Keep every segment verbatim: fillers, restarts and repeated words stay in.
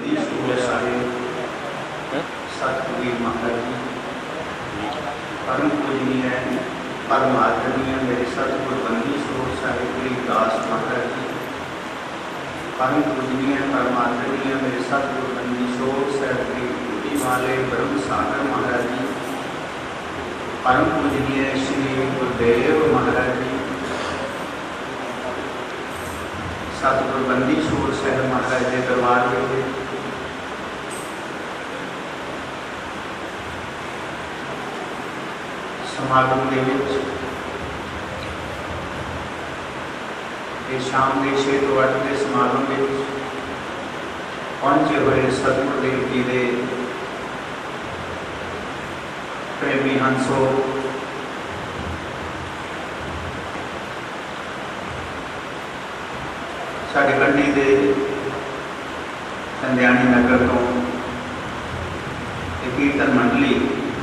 बंदी छोड़ साहिब सतगुरु महाराज जी, परम पूजनीय परम आदरणीय मेरे सतगुरु बंदी छोड़ साहिब गरीबदास महाराज जी, परम पूजनीय परम आदरणीय मेरे सतगुरु बंदी छोड़ साहिब गुरु वाले ब्रह्म सागर महाराज जी, परम पूजनीय श्री गुरुदेव महाराज जी, सतगुरु बंदी छोड़ साहिब महाराज के दरबार में समागम के शाम के छे तो अठ के समागम में पहुंचे हुए सतगुरुदेव जी के प्रेमी हंसो, साढ़े कंडी के कंध्याणी नगर तो कीर्तन मंडली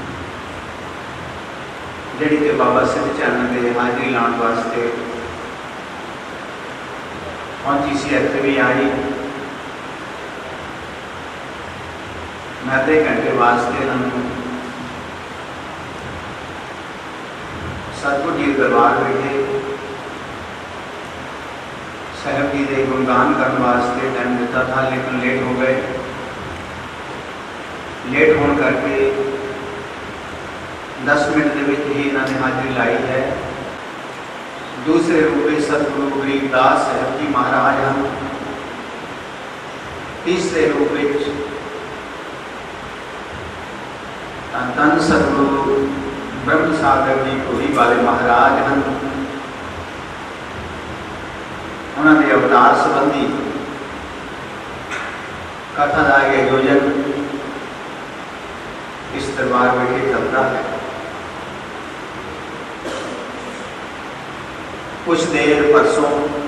जी के बाबा सिद्ध चरण के हाजरी लाने वास्ते पहुंची सी, इतने भी आई। मैं अद्धे घंटे वास्ते इन्होंने सतगुरु जी दरबार बैठे साहब जी के गुणगान करने वास्ते टाइम दिता था, लेकिन लेट हो गए। लेट होने करके दस मिनट के विच ही इन्होंने हाजिरी लाई है। दूसरे रूप में सतगुरु गरीबदास साहब जी महाराज हैं, तीसरे रूप में धन सतगुरु ब्रह्म सागर जी पुरी वाले महाराज हैं। उन्होंने अवतार संबंधी कथा का आयोजन इस दरबार में चलता है। कुछ देर परसों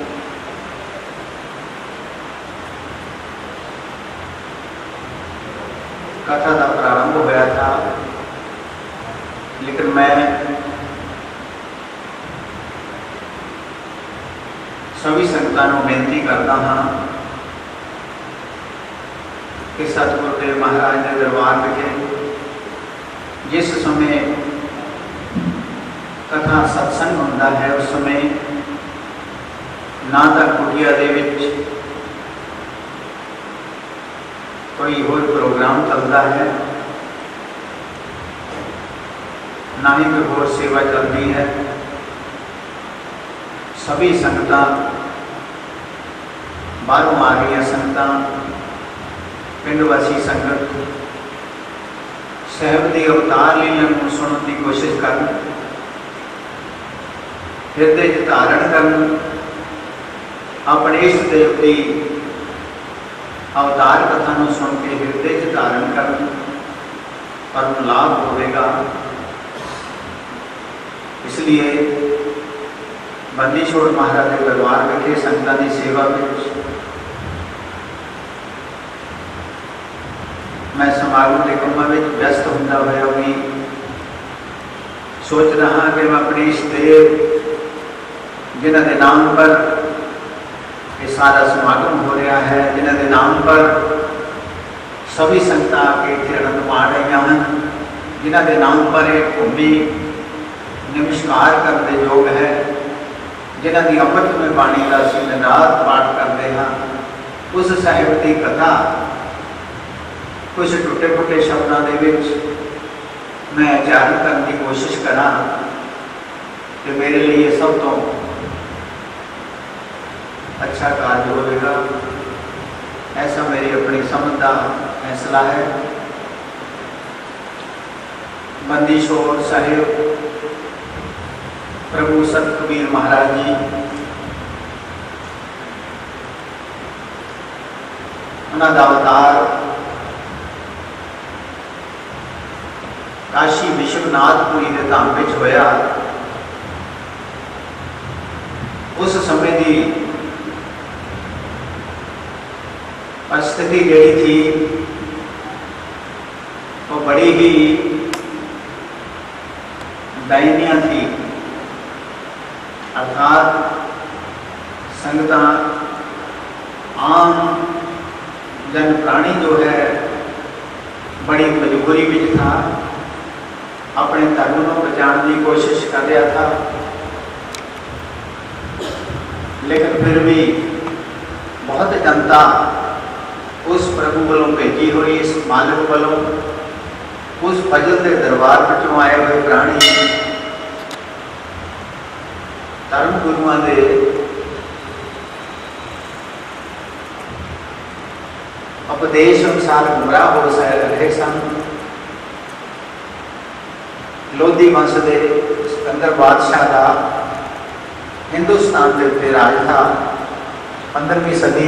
कथा का प्रारंभ होया था, लेकिन मैं सभी संगतां नूं बेनती करता हाँ कि सतगुरुदेव महाराज के दरबार में जिस समय कथा सत्संग होता है उस समय ना तो कुटिया दे विच कोई होर प्रोग्राम चलता है, ना ही कोई होर सेवा चलती है। सभी संगतां बाहरों आ रही संगतां पिंडवासी संगत साहब की अवतार लीला को सुनने की कोशिश कर, हृदय धारण कर, अपने इष्ट देव की अवतार कथा को सुन के हृदय धारण कर, परम लाभ होगा। इसलिए बंदी छोड़ महाराज के दरबार विखे संगतां की सेवा में मैं समागम के कामों में व्यस्त होता हुआ भी सोच रहा कि मैं अपने इष्ट देव जिन्हों के नाम पर ये सारा समागम हो रहा है, जिन्हों के नाम पर सभी संगतां के इतने आनंद पा रही हैं, जिन्हों के नाम पर एक भूमि नमस्कार करने योग है, जिन्हों की अमृत में बाणी का असीं दिन रात पाठ करते हैं, उस साहिब की कथा कुछ टुटे फुटे शब्दों के मैं उच्चारण करने की कोशिश करा कि मेरे लिए सब तो अच्छा कार्य होगा। ऐसा मेरी अपनी समझ का फैसला है। बंदी छोड़ साहिब प्रभु सत कबीर महाराज जी उन्होंने अवतार काशी विश्वनाथपुरी के धाम में होया। उस समय की परिस्थिति जी थी वो बड़ी ही दयनीय थी, अर्थात संगतां आम जन प्राणी जो है बड़ी मजबूरी में था, अपने धर्म को बचाने की कोशिश कर रहा था, लेकिन फिर भी बहुत जनता उस प्रभु वालों भेजी हुई, इस मालिक वालों, उस फजल के दरबार में आए हुए प्राणी धर्म गुरुओं के उपदेश अनुसार गुमराह हो रहे सन। लोधी वंश के सिकंदर बादशाह का हिंदुस्तान के उत्ते राज था। पंद्रहवीं सदी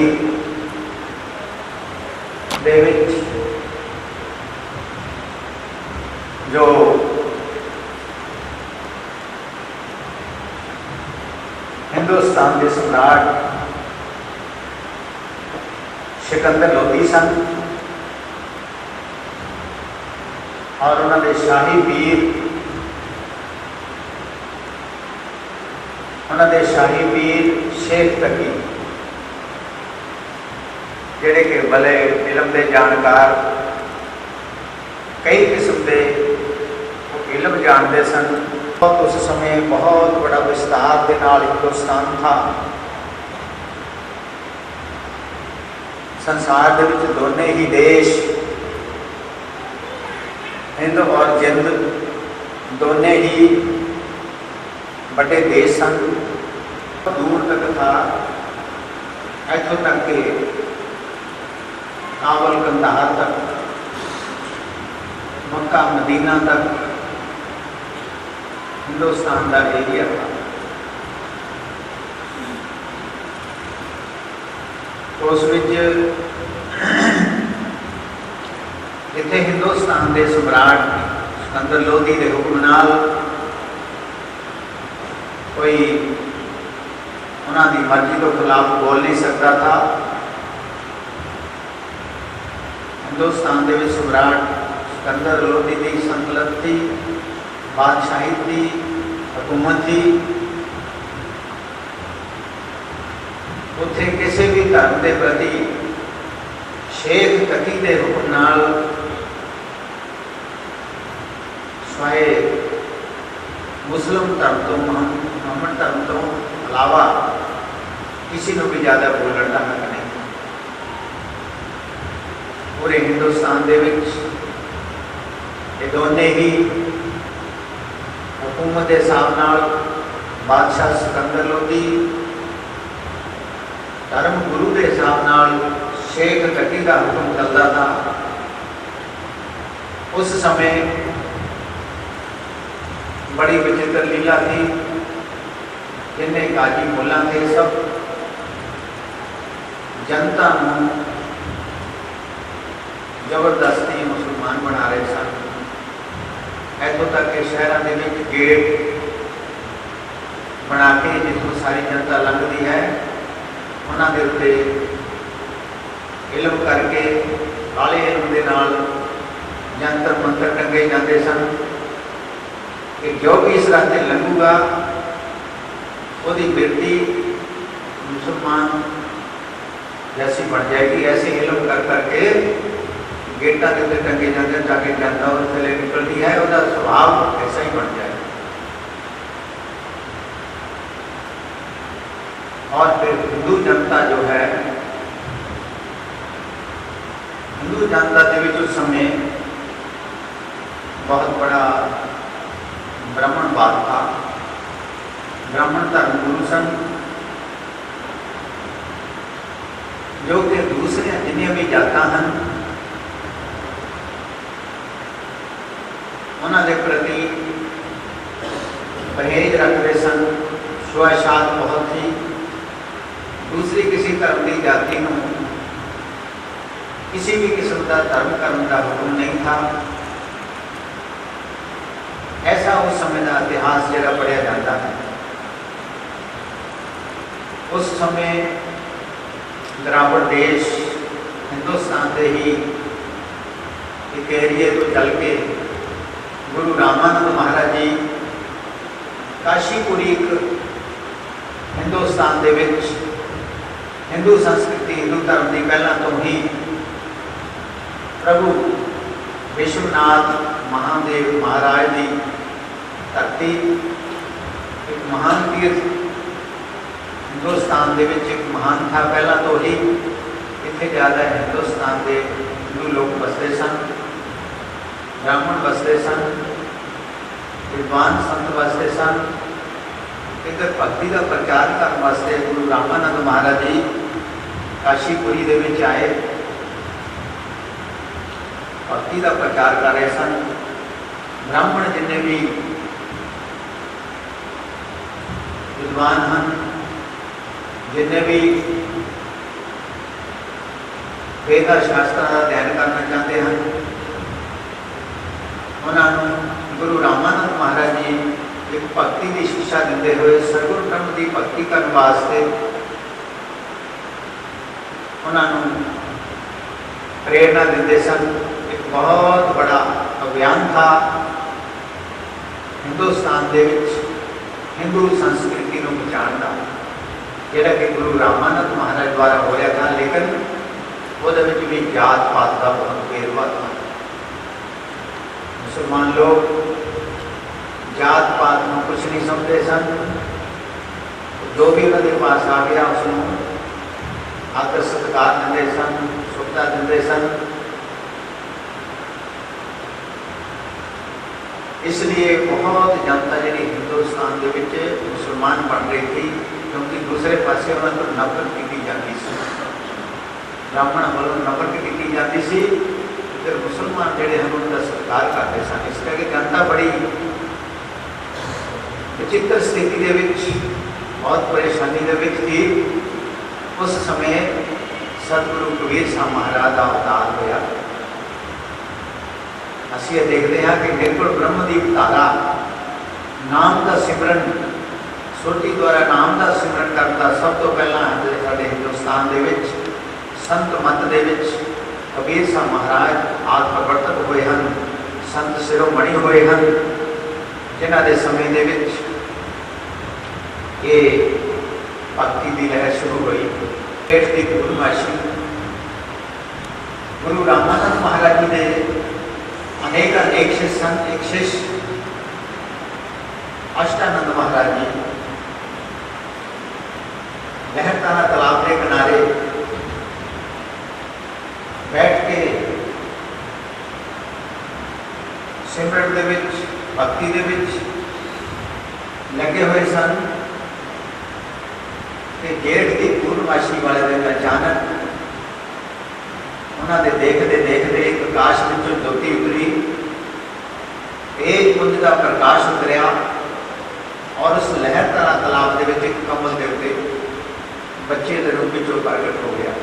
दे विच जो हिंदुस्तान के सम्राट सिकंदर लोधी सन और उन्होंने शाही पीर उन्होंने शाही पीर शेख तकी जेड़े के भले इलम के जानकार, कई किस्म के इलम जानते सन। बहुत उस समय बहुत बड़ा विस्तार के नाल हिंदुस्तान था। संसार के विच दोने ही देश हिंद और जिंद दोने ही बड़े देश सन। दूर तक था, इथों तक के काबुल कंधार तक, मक्का मदीना तक हिंदुस्तान का एरिया था। तो उस इतने हिंदुस्तान के सम्राट सिकंदर लोधी के हुक्म नाल कोई उन्होंने मर्जी के खिलाफ बोल नहीं सकता था। हिंदुस्तान के सम्राट सिकंदर लोधी की संतलत थी, बादशाही थी, हुकूमत थी। उत्थे किसी भी धर्म के प्रति शेख तकी के हुक्म नाल स्वाए मुस्लिम धर्म तो मोहम्मद धर्म तो अलावा किसी को भी ज़्यादा बोलने का हक नहीं। पूरे हिंदुस्तान के ये दोने ही हुकूमत के हिसाब नाल बादशाह सिकंदर लोधी, धर्म गुरु के हिसाब नाल शेख तकी का हुक्म चलता था। उस समय बड़ी विचित्र लीला थी। जिन्हें गाजी मुल्ला थे सब जनता को जबरदस्ती मुसलमान बना रहे सन। इतों तक के शहरों के गेट बना के जितों सारी जनता लंघती है उन्होंने उत्ते इलम करके काले इलम के नाल जंतर मंतर टंगे जाते सन कि जो भी इस रास्ते लंघूगा उसकी बिरती मुसलमान जैसी बन जाएगी। ऐसे इलम कर करके गेटा के उत्ते टंगे जाते ताकि जनता उस थले निकलती है, उसका स्वभाव ऐसा ही बन जाए। और फिर हिंदू जनता जो है, हिंदू जनता के भी उस समय बहुत बड़ा ब्राह्मणवाद था। ब्राह्मण धर्म गुरु सन जो कि दूसरे जिन्हें भी जाता हैं उन्होंने प्रति परहेज रखते सन। स्वशात बहुत थी। दूसरी किसी धर्म की जाति को किसी भी किस्म का धर्म करने का हुक्म नहीं था। ऐसा उस समय का इतिहास जरा पढ़ा जाता है। उस समय द्राविड़ देश हिंदुस्तान से ही एक एरिए तो चल के गुरु रामानंद महाराज जी काशीपुरी हिंदुस्तान के विच हिंदू संस्कृति हिंदू धर्म की पहला तो ही प्रभु विश्वनाथ महादेव महाराज की धरती एक महान तीर्थ हिंदुस्तान के एक महान था। पहला तो ही इतने ज़्यादा हिंदुस्तान के हिंदू लोग बसते सन, ब्राह्मण बसते सन, विद्वान संत बसते सन। इधर भक्ति का प्रचार करने वास्ते गुरु रामानंद महाराज जी काशीपुरी दे विच आए, भक्ति का प्रचार कर रहे सन। ब्राह्मण जिन्हें भी विद्वान हैं, जिन्हें भी वेद शास्त्र का अध्ययन करना चाहते हैं, उन्होंने गुरु रामानंद महाराज जी एक भक्ति की शिक्षा देते हुए सतगुरु ब्रह्म की भक्ति करने वास्ते उन्होंने प्रेरणा देते सन। एक बहुत बड़ा अभियान था हिंदुस्तान के हिंदू संस्कृति को बचाने का, जोड़ा कि गुरु रामानंद महाराज द्वारा हो रहा था। लेकिन वो भी जात पात का बहुत वेरवा था। मुसलमान लोग जात पात में कुछ नहीं समझते सन, जो भी उन्होंने पास आ गया उसमें आदर सत्कार देते सन, सुविधा देते सन। इसलिए बहुत जनता जी हिंदुस्तान के मुसलमान बन रही थी, क्योंकि दूसरे पासे उन्होंने तो नफरत की जाती सी, ब्राह्मण वालों नफरत की जाती सी, फिर मुसलमान जोड़े हैं उनका सत्कार करते सन। इस करके जनता बड़ी विचित्र स्थिति के विच, बहुत परेशानी के विच थी। उस समय सतगुरु कबीर साहब महाराज का अवतार होया। असी देखते हैं कि निर्गुण ब्रह्मदीप धारा नाम का सिमरन, सुरती द्वारा नाम का सिमरन करता सब तो पहला साडे हिंदुस्तान के विच संत मत के विच कबीर साहब महाराज आद प्रवर्तक हुए हैं, संत शिरोमणि हुए हैं, जिन्हों के समय के विच ये भक्ति की लहर शुरू हुई। पेट की पूर्णमासी गुरु रामानंद महाराज जी ने अनेक अनेक शिष्य, एक शिष्य अष्टानंद महाराज जी लहरताना तालाब के किनारे बैठ के सिमरन दे विच, भक्ति दे विच लगे हुए सन। जेठ की पूर्णमासी वाले दिन अचानक उन्होंने देखते देखते एक प्रकाश में ज्योति उतरी, एक पुंज का प्रकाश उतरिया और उस लहरतारा तालाब के एक कमल के उत्ते बच्चे के रूप में प्रकट हो गया।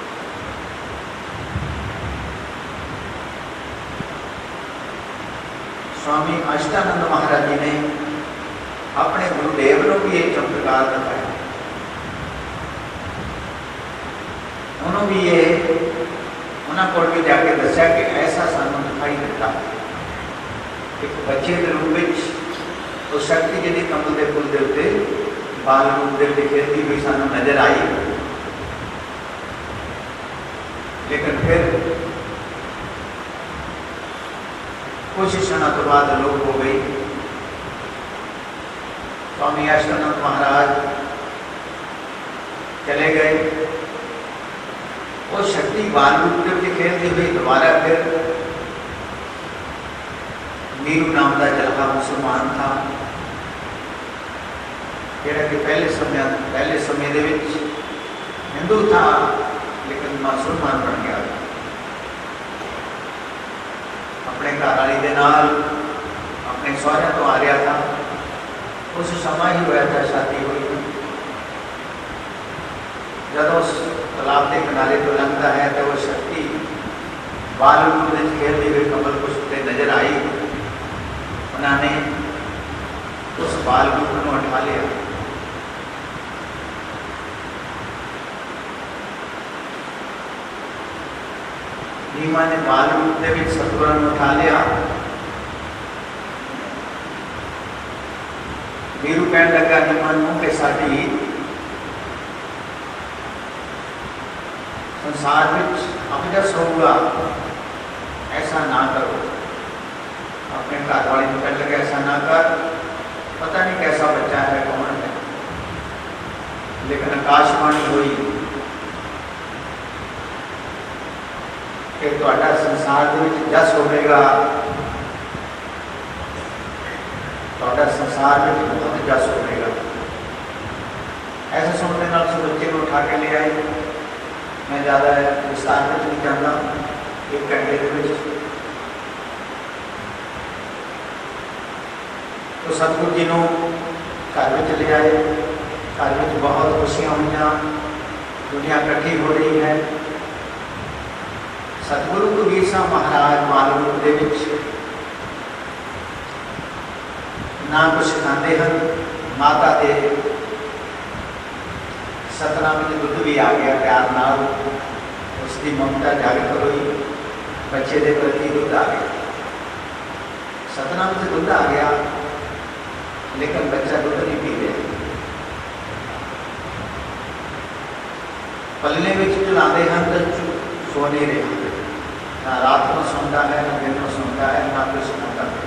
स्वामी अष्टानंद महाराज जी ने अपने गुरुदेव को भी एक चमत्कार दिखाया। उन्होंने भी ये उन्होंने को भी जाके दसिया कि ऐसा सानू दिखाई देता एक बच्चे के रूप में तो शक्ति जी कमल के फुल के उत्ते बाल रूप के खेलती हुई सानू नजर आई। लेकिन फिर कुछ क्षणों तो बाद लोप हो गई। स्वामी अष्टानंद महाराज चले गए। वो शक्ति बाल रूप के खेलती हुई दोबारा फिर नीरू नाम का जलहा मुसलमान था, जोड़ा कि पहले समय पहले समय के हिंदू था लेकिन मुसलमान बन गया। अपने घरवाली के नाल अपने सहुरे तो आ रहा था। उस समय ही हुआ था शादी हुई। जब उस तालाब के किनारे तो लंघता है तो वो शक्ति बाल रूप में खेलते हुए कमल कुछ नजर आई। उन्होंने उस बाल रूप को उठा लिया। नीमा ने बाल रूप के सतगुरु ने उठा लिया। नीरू कहने लगा नीमा नूं के साडी संसार में अपजस होगा, ऐसा ना करो। अपने घर वाले को कहने लगे ऐसा ना कर, पता नहीं कैसा बच्चा है, कौन है, लेकिन आकाशवाणी हुई कि तुहाडा संसार दे विच जस होवेगा, तुहाडा संसार में बहुत जस होवेगा। ऐसा सुनने नाल उस बच्चे को उठा के ले आए। मैं ज़्यादा विस्तार में नहीं जाता, एक घंटे के विच तो सतगुरु जी को घर में ले आए। घर में बहुत खुशियां हुई, दुनिया इकट्ठी हो रही है। सतगुरु कबीर साहब महाराज मालूम दे विच ना कुछ खाते हैं, माता के सतना में दुध भी आ गया, प्यार नाल उसकी ममता जागृत हुई, बच्चे के प्रति दुध आ गया। सतना में दुध आ गया, लेकिन बच्चा दुध नहीं पी रहा। पलने में चलाते हैं तो सो नहीं रहे, ना रात को सोता है, ना दिन को सोता है, ना कुछ सोता है।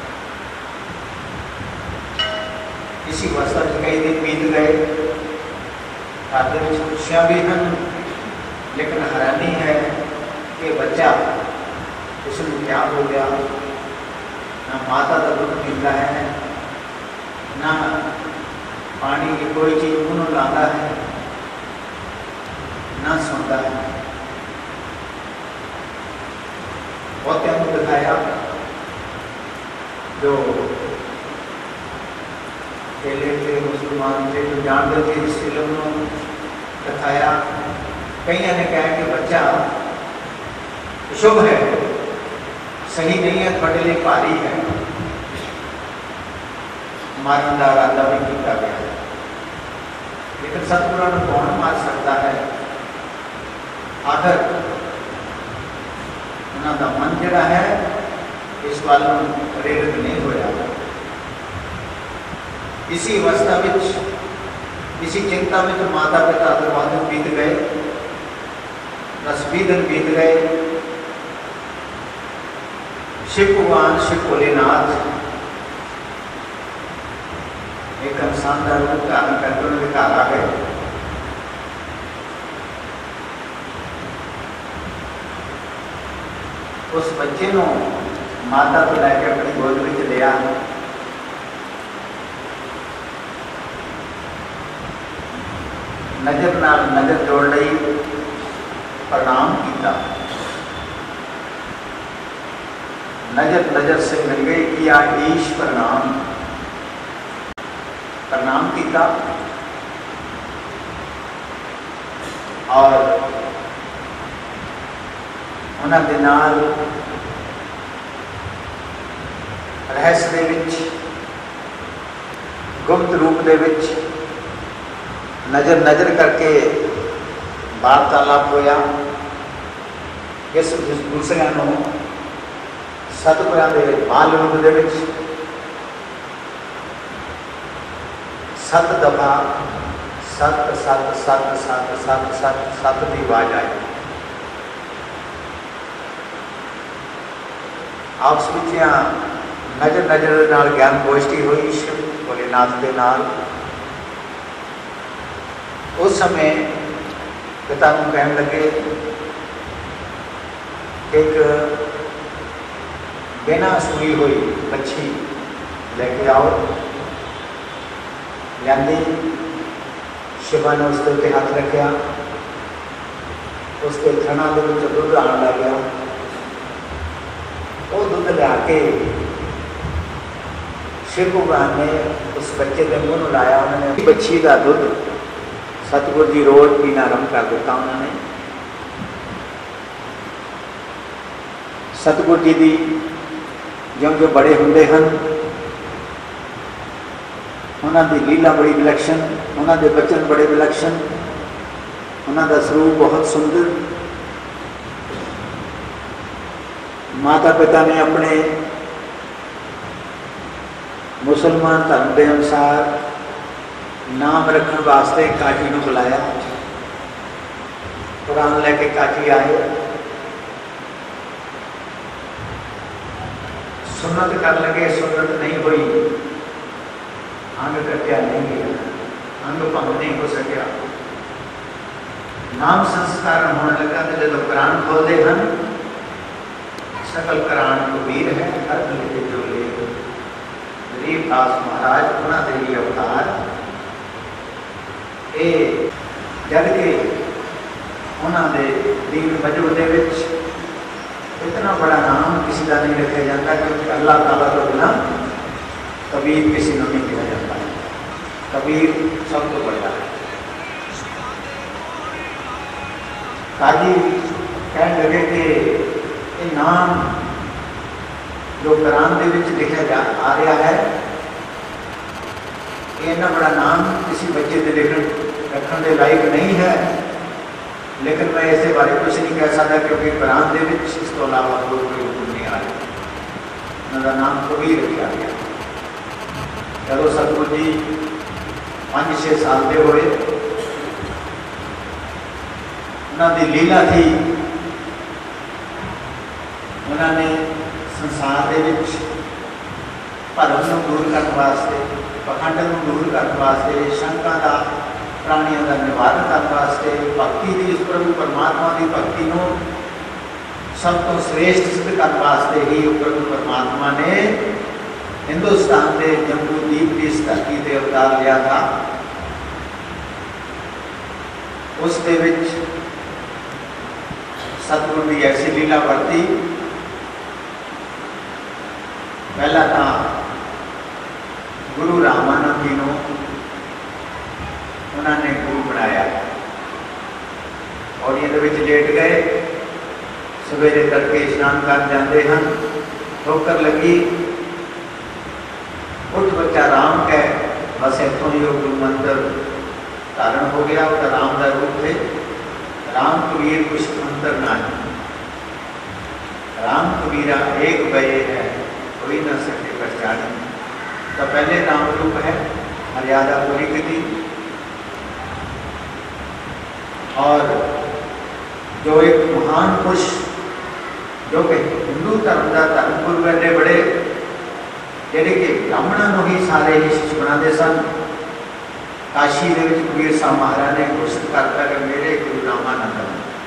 इसी अवस्था में कई दिन बीत गए। खाते में खुशियाँ भी हैं, लेकिन हैरानी है कि बच्चा उसमें क्या हो गया, ना माता का दूध पीता है, ना पानी की कोई चीज़ मुँह लाता है, ना सुनता है। बहुत क्या दिखाया जो पहले थे मुसलमान थे जो जानते थे, इस फिल्म में दिखाया। कई ने कहा कि बच्चा शुभ है, सही नहीं है, थोड़े लिए भारी है, मारने का इरादा भी किया गया है। लेकिन सतगुरु को कौन मार सकता है? आखिर उन्होंने मन जड़ा है इस वाल प्रेरित नहीं होया। इसी अवस्था में, इसी चिंता में तो माता पिता तो बहुत बीत गए, दस बीस दिन बीत गए। शिव भगवान शिव भोलेनाथ एक इंसान का रूप धारण करके उन्होंने घर आ गए। उस बच्चे को माता को लैके अपनी गोद में लिया, नजर नाल नजर जोड़ ली, प्रणाम किया। नजर नजर से मिल गई कि ईश प्रणाम प्रणाम किया। और उन्होंने नाल रहस्य दे विच, गुप्त रूप दे विच नजर नजर करके वार्तालाप होया। इस दूसरिया सतगुरां दे बाल रूप दे विच सत दफा सत सत सत सत सत सत सत की आवाज आई। आपस में नजर नजर नाल ज्ञान गोष्ठी हुई शिव भोलेनाथ के नाल। उस समय पिता को कहने लगे एक बिना सुई हुई मच्छी लेके आओ। लियांदी, शिवा ने उसके उत्ते हाथ रखा, उसके थना के विच दुध आने लग गया। वो दुध लिया के शिव भगवान ने उस बच्चे के मुँह लाया। उन्होंने मच्छी का दुध सतगुरु जी रोज पीना आरंभ कर दिता। उन्होंने सतगुरु जी की जो जो बड़े होंगे हैं, उन्होंने लीला बड़ी विलक्षण, उन्होंने बचन बड़े विलक्षण, उन्होंने स्वरूप बहुत सुंदर। माता पिता ने अपने मुसलमान धर्म के अनुसार नाम रखने वास्ते काजी को बुलाया। कुरान लैके काजी आए। सुन्नत कर लगे, सुन्नत नहीं हुई, अंग कटिया नहीं गया, अंग भंग नहीं हो सकिया, नाम संस्कार होने लगा। तो जो करान खोलते हैं, सकल करान कबीर है, अर्थ लिखे जो ले गरीबदास महाराज उन्होंने ही अवतार ये जग के उन्होंने दीन वजू दे विच इतना बड़ा नाम किसी का नहीं रखा जाता, क्योंकि अल्लाह ताला तो बिना कबीर किसी को नहीं कहा जाता है। कबीर सब तो बड़ा है। काजी कह लगे कि ये नाम जो कुरान के विच लिखा जा आ रहा है, ये इतना बड़ा नाम किसी बच्चे के लिखन रखने के लायक नहीं है, लेकिन मैं इस बारे कुछ नहीं कह सकता, क्योंकि कुरान के विच इस तो अलावा कोई कोई हुक्म नहीं आ रहा। उनका नाम कबीर रखा गया। जब सतगुरु जी पाँच छे साल के हुए, उन्होंने लीला थी, उन्होंने संसार के विच भरम को दूर करने वास्ते, पखंड को दूर करने वास्ते, शंका का प्राणियों का निवारण करने वास्ते, भक्ति की उस प्रभु परमात्मा की भक्ति को सब तो श्रेष्ठ सिद्ध करने वास्ते ही प्रभु परमात्मा ने हिंदुस्तान के जम्मू द्वीप की इस धरती से अवतार लिया था। उस दे विच सतगुरु की ऐसी लीला वरती। पहला था गुरु रामानंद जी को उन्होंने गुरु बनाया और ये लेट गए। सवेरे तड़के स्नान कर जाते हैं, ठोकर लगी, उठ बच्चा राम कह, बस इतों ही गुरु मंत्र धारण हो गया। उसका राम का रूप थे राम कबीर कुछ अंतर ना है, राम कबीरा एक बये है कोई न सके पहचाने। तो पहले नाम रूप है मर्यादा पूरी की। और जो एक महान पुरुष जो कि हिंदू धर्म का धर्मपुर एडे बड़े जेडे कि ब्राह्मणों ही सारे ही शिष्य बनाते सन। काशी के कबीर साहब महाराज ने घोषित करता कि मेरे गुरु रामानंद।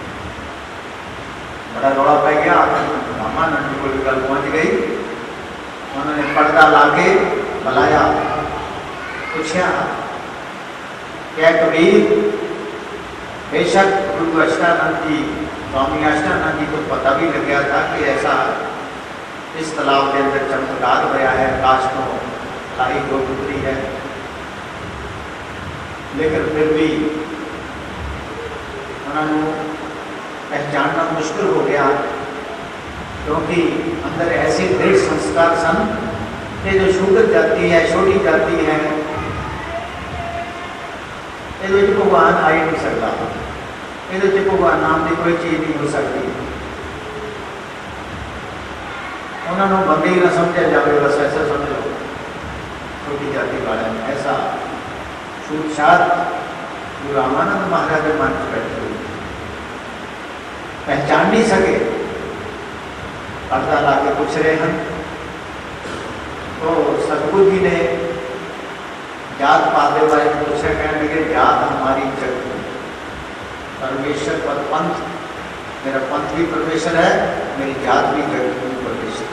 बड़ा रौला पै गया, रामानंद जी को गल पहुंच गई। उन्होंने पर्दा ला के बुलाया, पूछा क्या कबीर, बेशक गुरु अष्टानंद जी, स्वामी अष्टानंद जी को पता भी लग गया था कि ऐसा इस तालाब के अंदर चमत्कार होया है, काश को लाई दो पुत्री है, लेकिन फिर भी उन्होंने पहचानना मुश्किल हो गया, क्योंकि अंदर ऐसे दृढ़ संस्कार सन कि जो शूद्र जाति है, छोटी जाति है, ये भगवान आ ही नहीं सकता, ये भगवान नाम की कोई चीज नहीं हो सकती। उन्होंने बंदे ही ना समझा जाए, बस ऐसा समझ लो छोटी जाति वाले में ऐसा छूटछाट गुरु रामानंद महाराज के मन में बैठे हुए, पहचान नहीं सके। पर्दा ला के पूछ रहे हैं तो सतगुरु जी ने जात पात के बारे में पूछा, कहने लगे जात हमारी जग परमेश्वर पर पंथ, मेरा पंथ भी परमेश्वर है, मेरी जात भी जग परमेश्वर।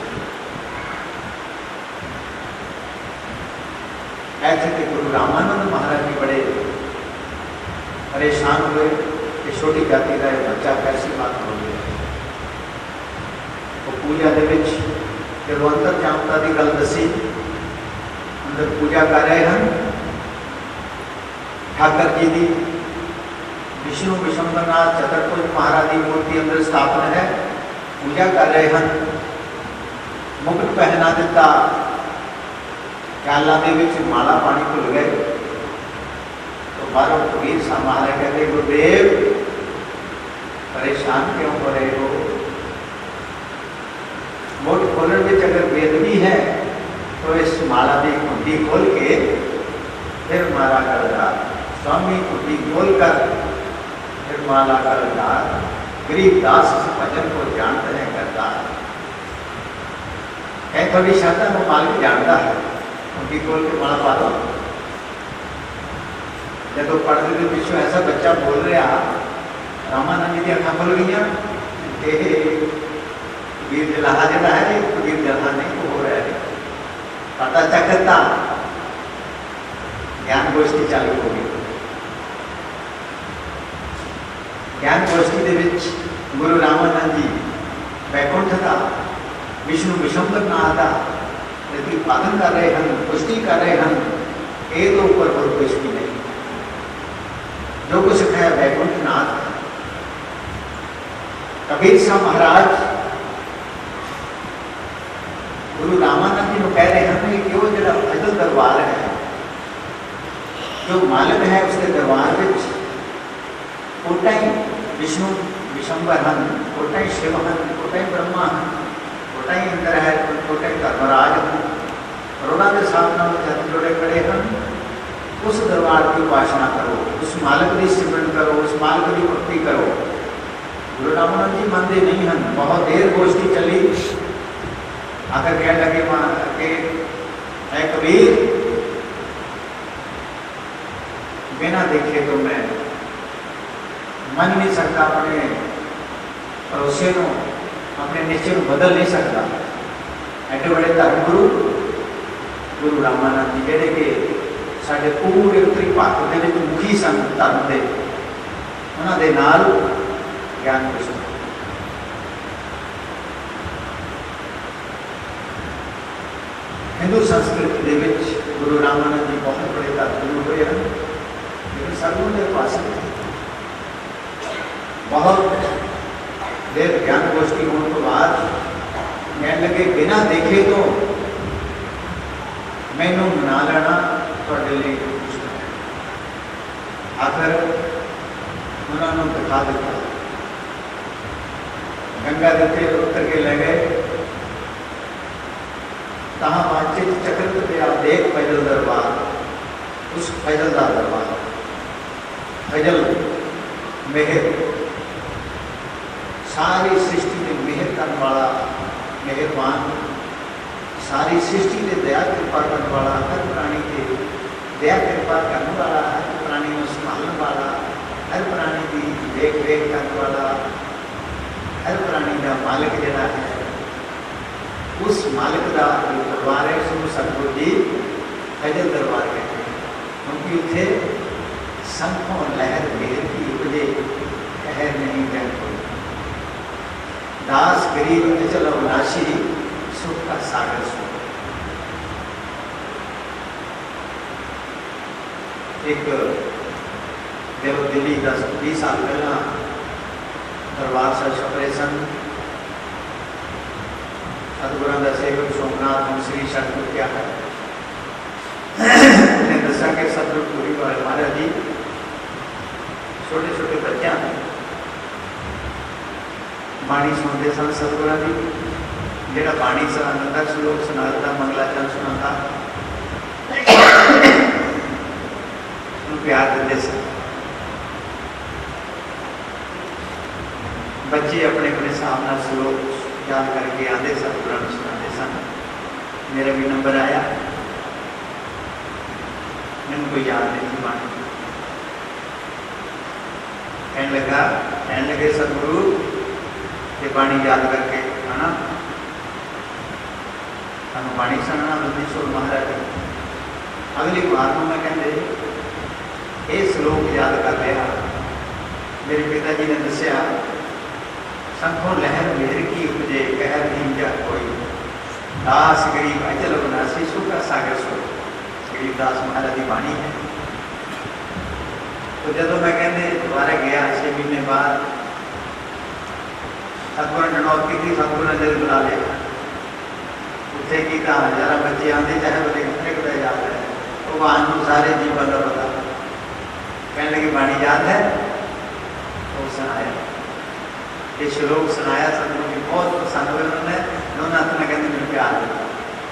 ऐसे थे गुरु रामानंद महाराज जी बड़े परेशान हुए कि छोटी जाति का बच्चा कैसी बात हो गई। वो पूजा के विच जब अंतर जामता की गल दसी, अंदर पूजा कर रहे हैं ठाकर जी की, विष्णु विशंबरनाथ चतुर्भुज महाराज की मूर्ति अंदर स्थापना है, पूजा कर रहे हैं, मुकुट पहना दिता, ख्यालों के विच माला पानी भुल गए। तो बारों कबीर साहब महाराज कहते, गुरुदेव परेशान क्यों हो रहे हो, मुठ खोलने में अगर बेदबी है तो इस माला की कुंडी खोल के फिर माला कर रहा। स्वामी कुंडी खोल कर फिर माला कर रहा। गरीबदास इस भजन को जानते हैं करता। कहीं थोड़ी श्रद्धा को मालिक जानता है, उनकी बोल के माला पा दो। जब तो पढ़ते थे पिछू ऐसा बच्चा बोल रहा, रामानंद जी अखा खुल गई, वीर जलाहा जरा है, वीर जलाहा नहीं तो हो रहा है, पता चकता ज्ञान गोष्ठी चालू हो गई। ज्ञान गोष्ठी दे विच गुरु रामानंद जी वैकुंठ था, विष्णु विशंबर नाथ था, प्रतिपादन कर रहे हैं, पुष्टि कर रहे हैं, ये तो ऊपर और कुछ भी नहीं, जो कुछ है वैकुंठ नाथ। कबीर साहब महाराज गुरु रामानंद जी को कह रहे हैं कि वो जो फजल दरबार है, जो मालिक है उसके दरबार में कोटाई विष्णु विशंबर हन, कोटाई शिव हन, कोटाई ब्रह्मा हन, कोटाई इंद्र है, कोटाई धर्मराज हन, करोड़ा के साथ नाम जन जोड़े खड़े हन। उस दरबार की उपासना करो, उस मालिक की सिमरन करो, उस मालिक की भक्ति करो। गुरु रामानंद जी मानते नहीं हन। बहुत देर गोष्ठी चली, आकर कह लगे के ऐ कबीर, बिना देखे तो मैं मन नहीं सकता, अपने पड़ोसी को अपने निश्चय को बदल नहीं सकता। एडे बड़े धर्म गुरु गुरु रामानंद जी जेडे के साडे पूरे उत्तरी भारत के विच मुखी सन धर्म के, उन्होंने नाल ज्ञान गोष्ठी। हिंदू संस्कृति के विच गुरु रामानंद जी बहुत बड़े धर्म गुरु हुए हैं, लेकिन सगुण के पास बहुत देर ज्ञान गोष्ठी होने के बाद कहने लगे बिना देखे तो मैनू मना लेना थोड़े लिए मुश्किल है। आखिर उन्होंने दिखा दिता, गंगा दत्ते उतर के ले गए, तहाँ बातचीत चक्र पे आप देख फजल दरबार, उस फजल का दरबार, फजल मेहर, सारी सृष्टि में मेहर करने वाला मेहरबान, सारी सृष्टि में दया कृपा करने वाला, हर प्राणी के दया कृपा करने वाला, हर प्राणी को संभालने वाला, हर प्राणी की देख रेख करने वाला, हर प्राणी का मालिक जरा है, उस मालिक का जो दरबार है उसको सतगुरु जी फजल दरबार कहते हैं। क्योंकि उसे संखों लहर मेहर की उपजे कहर नहीं गए कोई, दास गरीब अचल अविनाशी सुख का सागर सुख। एक जब दिल्ली दस बीस साल पहला दरबार से छपरे सन, सतगुरां दा सेवक सोमनाथ मुंशी सतगुरु क्या है ने दसा के सतगुरु पूरी महाराज जी छोटे छोटे बच्चा बाणी सुनते सन। सतगुरां जी जेड़ा बाणी सुनाता, श्लोक सुनाता, मंगलाचरण सुनाता, प्यार देते सन। बच्चे अपने अपने हिसाब नाल श्लोक याद करके आते सतगुरां नूं सुनाते सन। मेरा भी नंबर आया, मैंने कोई याद नहीं थी बाणी, कहने लगा कहने लगे सतगुरु ये बाणी याद करके आना, हम बाणी सुनना बुद्धि सोल महाराज। अगली बार में मैं कहते ये श्लोक याद कर रहा, मेरे पिताजी ने दसिया संखों लहर मेहर की उपजे कहर नहीं जा कोई, दास गरीब अचल अविनाशी सुख का सागर सुख। गरीबदास महाराज की बाणी है। तो जब मैं कहते दोबारा गया छे महीने बाद सतगुरु जनौती थी, सतगुरु ने जरूर बुला लिया उत्थे की कहा जरा बच्चे आते चाहे बोले कितने को याद है, तो वहां सारे जीवन का पता कहने लगी बाणी याद है, तो सुनाया ये श्लोक सुनाया। सतगुरु जी बहुत पसंद हुए उन्होंने, उन्होंने अपना कहते मेरे प्यार दिया।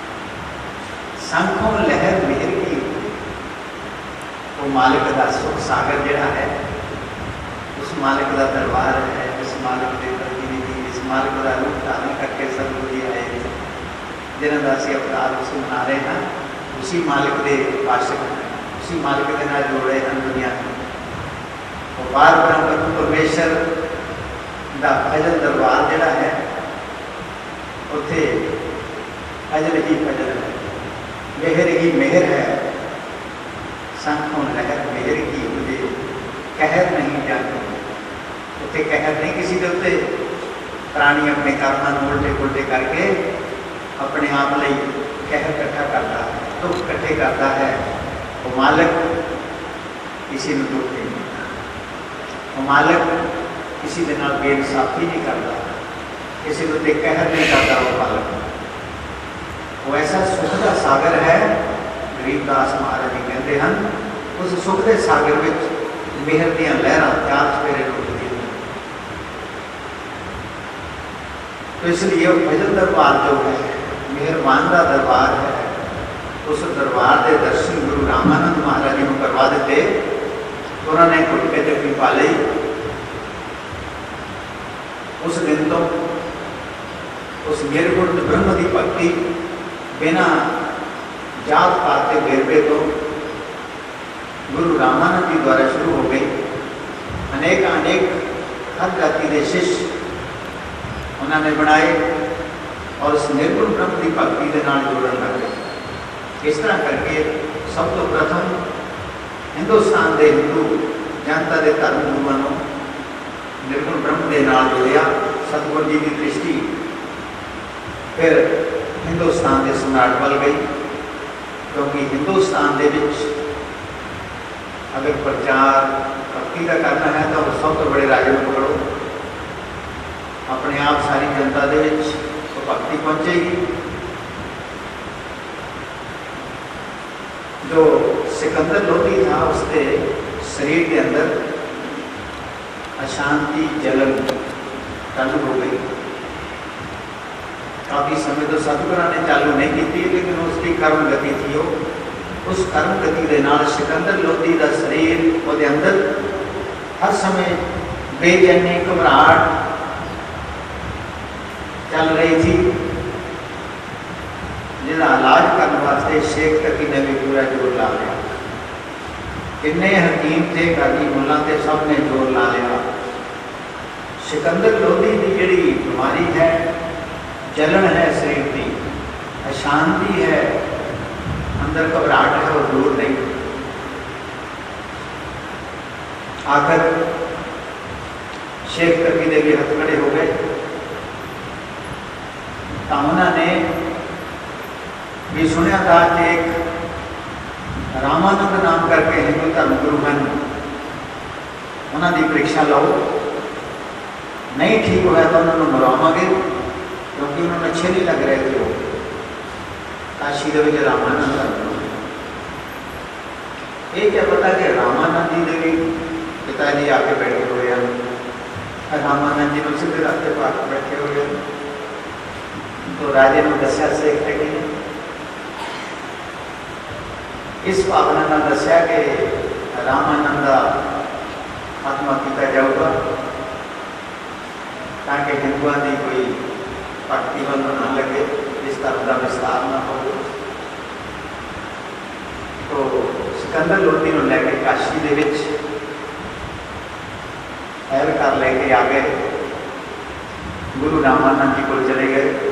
संखों लहर मेहर की वो मालिक का सुख सागर जड़ा है, उस मालिक का दरबार है, उस मालिक के प्रतिनिधि, इस मालिक का रूप धारण करके सतगुरु जी आए जिन्हों का असं अवतार उसी मना रहे हैं, उसी मालिक के आशिक हैं, उसी मालिक के नाल जोड़े हैं दुनिया को। तो बार ब्रह्म परमेश्वर का भजन दरबार जोड़ा है, उत्थे भजन ही भजन है, मेहर ही मेहर है, संखों लहर मेहर की मुझे कहर नहीं जाते। उत्थे कहर नहीं किसी के उत्ते, प्राणी अपने कर्मां नूं उल्टे पुल्टे करके अपने आप ਲਈ कहर इकट्ठा करता है, दुख इकट्ठे करता है। वो मालिक किसी को दुख नहीं देता, वो मालिक किसी के नाल बेइंसाफी नहीं करता, किसी को उत्ते कहर नहीं करता। वो मालिक वो ऐसा सुख का सागर है, गरीबदास महाराज जी कहते हैं, उस सुख के सागर में मेहर दियां लहरां चार सवेरे उठदी हैं। तो इसलिए वो भजन दरबार जो है, मेहरबान का दरबार है, उस दरबार के दर्शन गुरु रामानंद महाराज जी को करवा दिते। तो उन्होंने घुट के जपी पा ली। उस दिन तो उस निर्गुण ब्रह्म की भक्ति बिना जात पात के वेरवे तो गुरु रामानंद जी द्वारा शुरू हो गई। अनेक अनेक हर जाति के शिष्य उन्होंने बनाए और उस निर्गुण ब्रह्म की भक्ति के नाल जोड़न लग गए। इस तरह करके सब तो प्रथम हिंदुस्तान के हिंदू जनता के धर्म गुरुओं को निर्गुण ब्रह्म के नाल जोड़िया सतगुरु जी की दृष्टि फिर हिंदुस्तान के सम्राट बल गई, क्योंकि हिंदुस्तान के विच अगर प्रचार भक्ति का करना है तो सब तो बड़े राजे को पकड़ो, अपने आप सारी जनता के विच तो भक्ति पहुँचेगी। जो सिकंदर लोधी था उसके शरीर के अंदर अशांति जलन चालू हो गई। काफ़ी समय तो सतगुरां ने चालू नहीं की, लेकिन उसकी कर्म गति थी। वो उस कर्म गति के नाल सिकंदर लोधी का शरीर वो अंदर हर समय बेचैनी घबराहट चल रही थी, जिसका इलाज करने वास्ते शेख तकी ने भी पूरा जोर ला लिया। इन्ने हकीम थे, गाजी मुल्ला थे, सब ने जोर ला लिया। सिकंदर लोधी की जिहड़ी बीमारी है, जलन है शरीर की, अशांति है, अंदर घबराहट है, वो दूर नहीं। आखिर शेख तकी दे भी हथ खड़े हो गए। तो उन्होंने भी सुनिया था कि एक रामानंद नाम करके हिंदू धर्म गुरु हैं, उन्होंने परीक्षा लो, नहीं ठीक होया तो उन्होंने मरवावांगे, क्योंकि उन्होंने अच्छे नहीं लग रहे थे। वो काशी के रामानंद ये क्या पता कि रामानंद जी के पिताजी आके बैठे हुए हैं, रामानंद जी ने सीधे रास्ते पर बैठे हुए हैं। तो राजे ने दसिया शेख तकी ने इस भावना ने दसिया कि रामानंद का आत्मा किया जाऊगा, ताकि हिंदुओं की कोई भक्ति बल न लगे, इस तरह का विस्तार न हो। तो सिकंदर लोधी को लैके काशी दे विच पैर कर लेके आ गए, गुरु रामानंद जी को चले गए।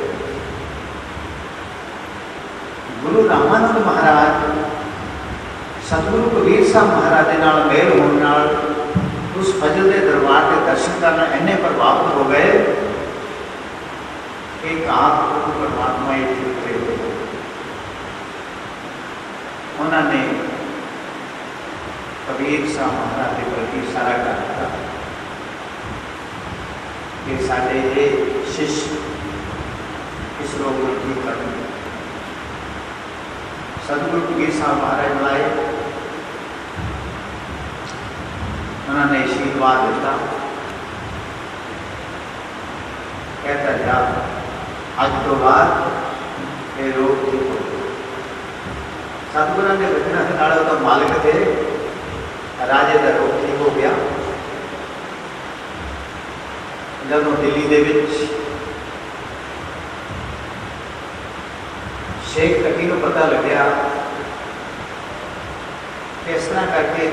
गुरु रामानंद महाराज सतगुरु कबीर साहब महाराज के नाल मेल होने नाल उस फजल के दरबार के दर्शन करना इन्ने प्रभावित हो गए कि आप परमात्मा इतने उतरे हुए। उन्होंने कबीर साहब महाराज के प्रति सारा करता कि साढ़े ये शिष्य इस रोग को ठीक कर। सतगुरु कबीर साहब महाराज बुलाए, उन्होंने आशीर्वाद दिता, कहता जा अज तो बाद ये रोग ठीक हो। सतगुरु के वचन के नाल तो मालिक थे, राजे का रोग ठीक हो गया। जब दिल्ली दे विच शेख तकी को पता लग्या इस तरह करके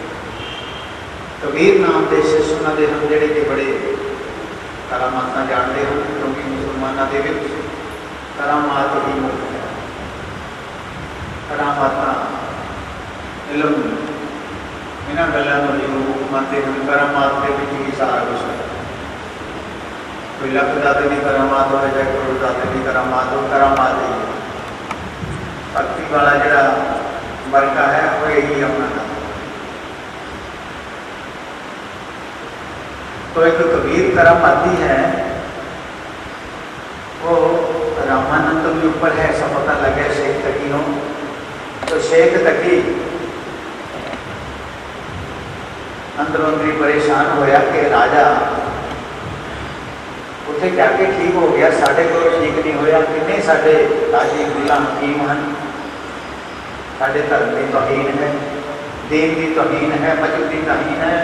कबीर नाम के शिष्य उन्होंने हम जोड़े कि बड़े करामात जानते हैं, क्योंकि मुसलमानों के करामात ही मुख्य है। करामात इलम इन्होंने गलों जो मानते हैं, करामात के ही सारा कुछ है। कोई लख दाते की करामात हो चाहे करोड़ दाते की करामात हो, करामात ही भक्ति वाला जोड़ा वर्ग है वो यही अपना। तो एक कबीर करामाती है, वो रामानंद के ऊपर है, ऐसा पता लगे शेख तकी हो। तो शेख तकी अंदरों अंदर परेशान होया कि राजा उत्थे जाके ठीक हो गया, साढ़े को ठीक नहीं होया। किन्ने साढ़े राजी गुलाम हकीम हैं, साढ़े धर्म की तौहीन है, दीन की तौहीन है, मजहब की तौहीन है।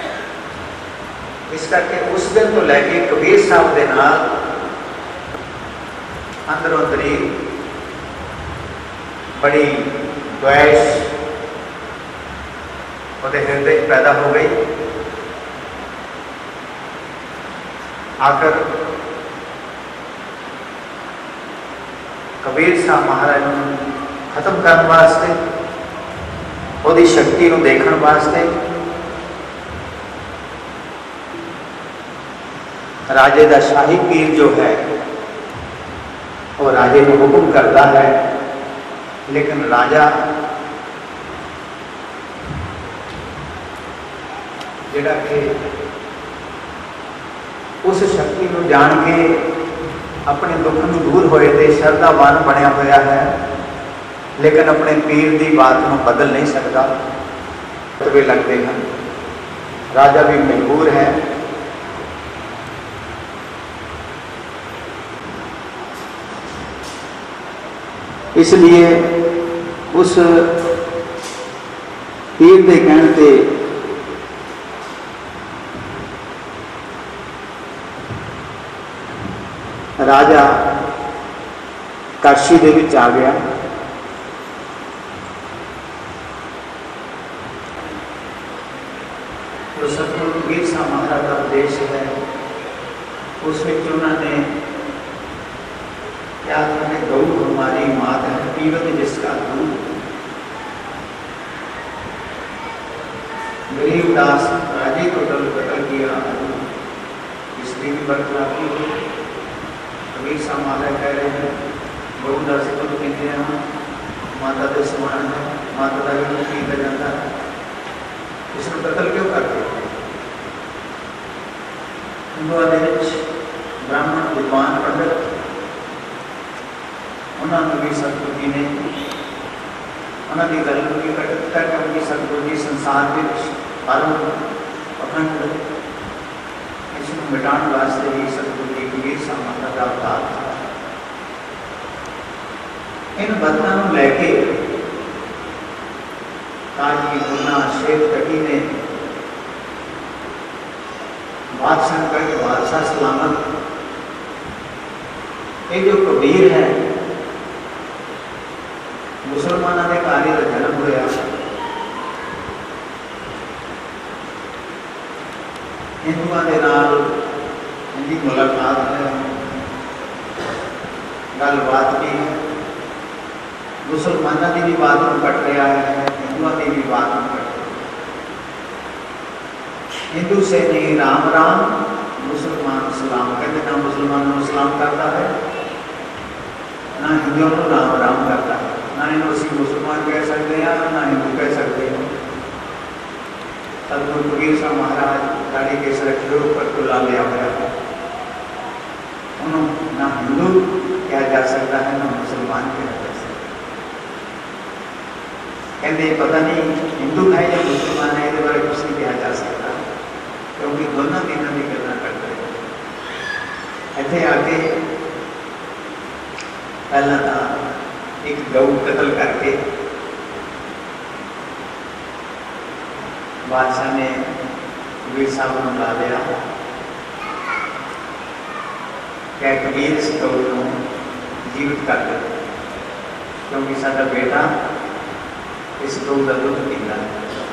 इस करके उस दिन तो लैके कबीर साहब के नाल अंदरों अंदरी बड़ी द्वेष उहदे हृदय पैदा हो गई। आकर कबीर साहब महाराज को खत्म करने वास्ते, उहदी शक्ति को देखने वास्ते राजे का शाही पीर जो है वो राजे को हुक्म करता है, लेकिन राजा जिहड़ा कि उस शक्ति को जान के अपने दुख में दूर होए थे श्रद्धावान बनया होया है, लेकिन अपने पीर की बात को बदल नहीं सकता। वे लगते हैं राजा भी मजबूर है। इसलिए उस पीर के कहने पे राजा काशी दे विच आ गया। तो सतगुरु कबीर साहब महाराज का उपदेश है, उस विच उन्होंने क्या था, गौ हमारी मात है, पीवत जिसका दूध। गरीब दास राजे को दल कतल किया, स्त्री की बरखलाफी हुई। कबीर साहब महाराज कह रहे हैं गौ दास को कहते हैं माता के समान है, माता का भी दूध पीता जाता है, इसमें कतल क्यों करते? हिंदुओं के ब्राह्मण विद्वान पंडित उन्होंने भी सतगुरु जी ने उन्होंने गल की कटता क्योंकि सतगुरु जी संसार में परम अखंड इसमें मिटाने वास्ते ही सतगुरु जी कबीर साहब महाराज का अवतार था। इन बातों को लैके काजी मुन्ना शेख तकी ने बादशाह का कि बादशाह सलामत, ये जो कबीर है मुसलमानों के कार्य का जन्म होया। हिंदुओं के नाल इनकी मुलाकात है, गलबात की है, मुसलमानों की भी बात में कट रहा है, हिंदुओं की भी बात में कट रहा है। हिंदू से नहीं राम राम, मुसलमान सलाम कहते, ना मुसलमानों को सलाम करता है ना हिंदुओं को राम राम करता है, ना इन्हों असी मुसलमान कह सकते हैं ना हिंदू कह सकते हैं। सतगुरु कबीर साहब महाराज दाढ़ी के सरखे ऊपर तुला लिया हुआ है, उन्होंने ना हिंदू कहा जा सकता है ना मुसलमान कहा जा सकता है। कहते पता नहीं हिंदू है या मुसलमान है, ये बारे कुछ नहीं कहा जा सकता, क्योंकि दोनों दिनों की गलना करते हैं। इतने आके पहला था एक गौ कतल करके बादशाह ने कबीर साहब को बुला लिया, क्या कबीर इस गौ को जीवित कर दे। क्योंकि साडा बेटा इस गऊ का दुध पीता है।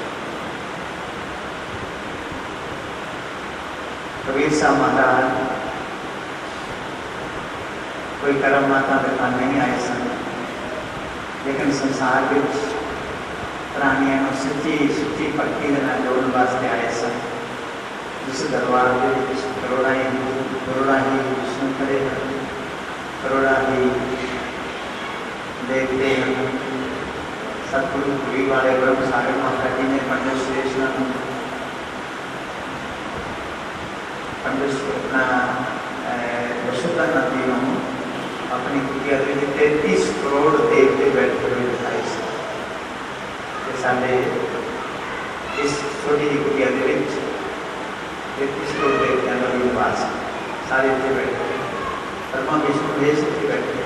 कबीर साहब महाराज कोई करम माता दिखा नहीं आए सन, लेकिन संसार में प्राणियों को सच्ची सच्ची भक्ति के नाल जोड़न वास्ते आए सन। जिस दरबार के करोड़ा ही करोड़ा ही विष्णु खड़े हैं, करोड़ा ही देखते हैं। सतगुरु पुरी वाले ब्रह्म सागर माता जी ने पंडित श्रेष्ठ पंडित अपना वसुधा नदी में अपनी कुटिया में तैतीस करोड़ देवते बैठे हुए दिखाई साढ़े इस छोटी जी कुटिया के तैतीस करोड़ देवतियों का विवास सारे इतने बैठे ब्रह्मा विष्णु महेश इतने बैठे।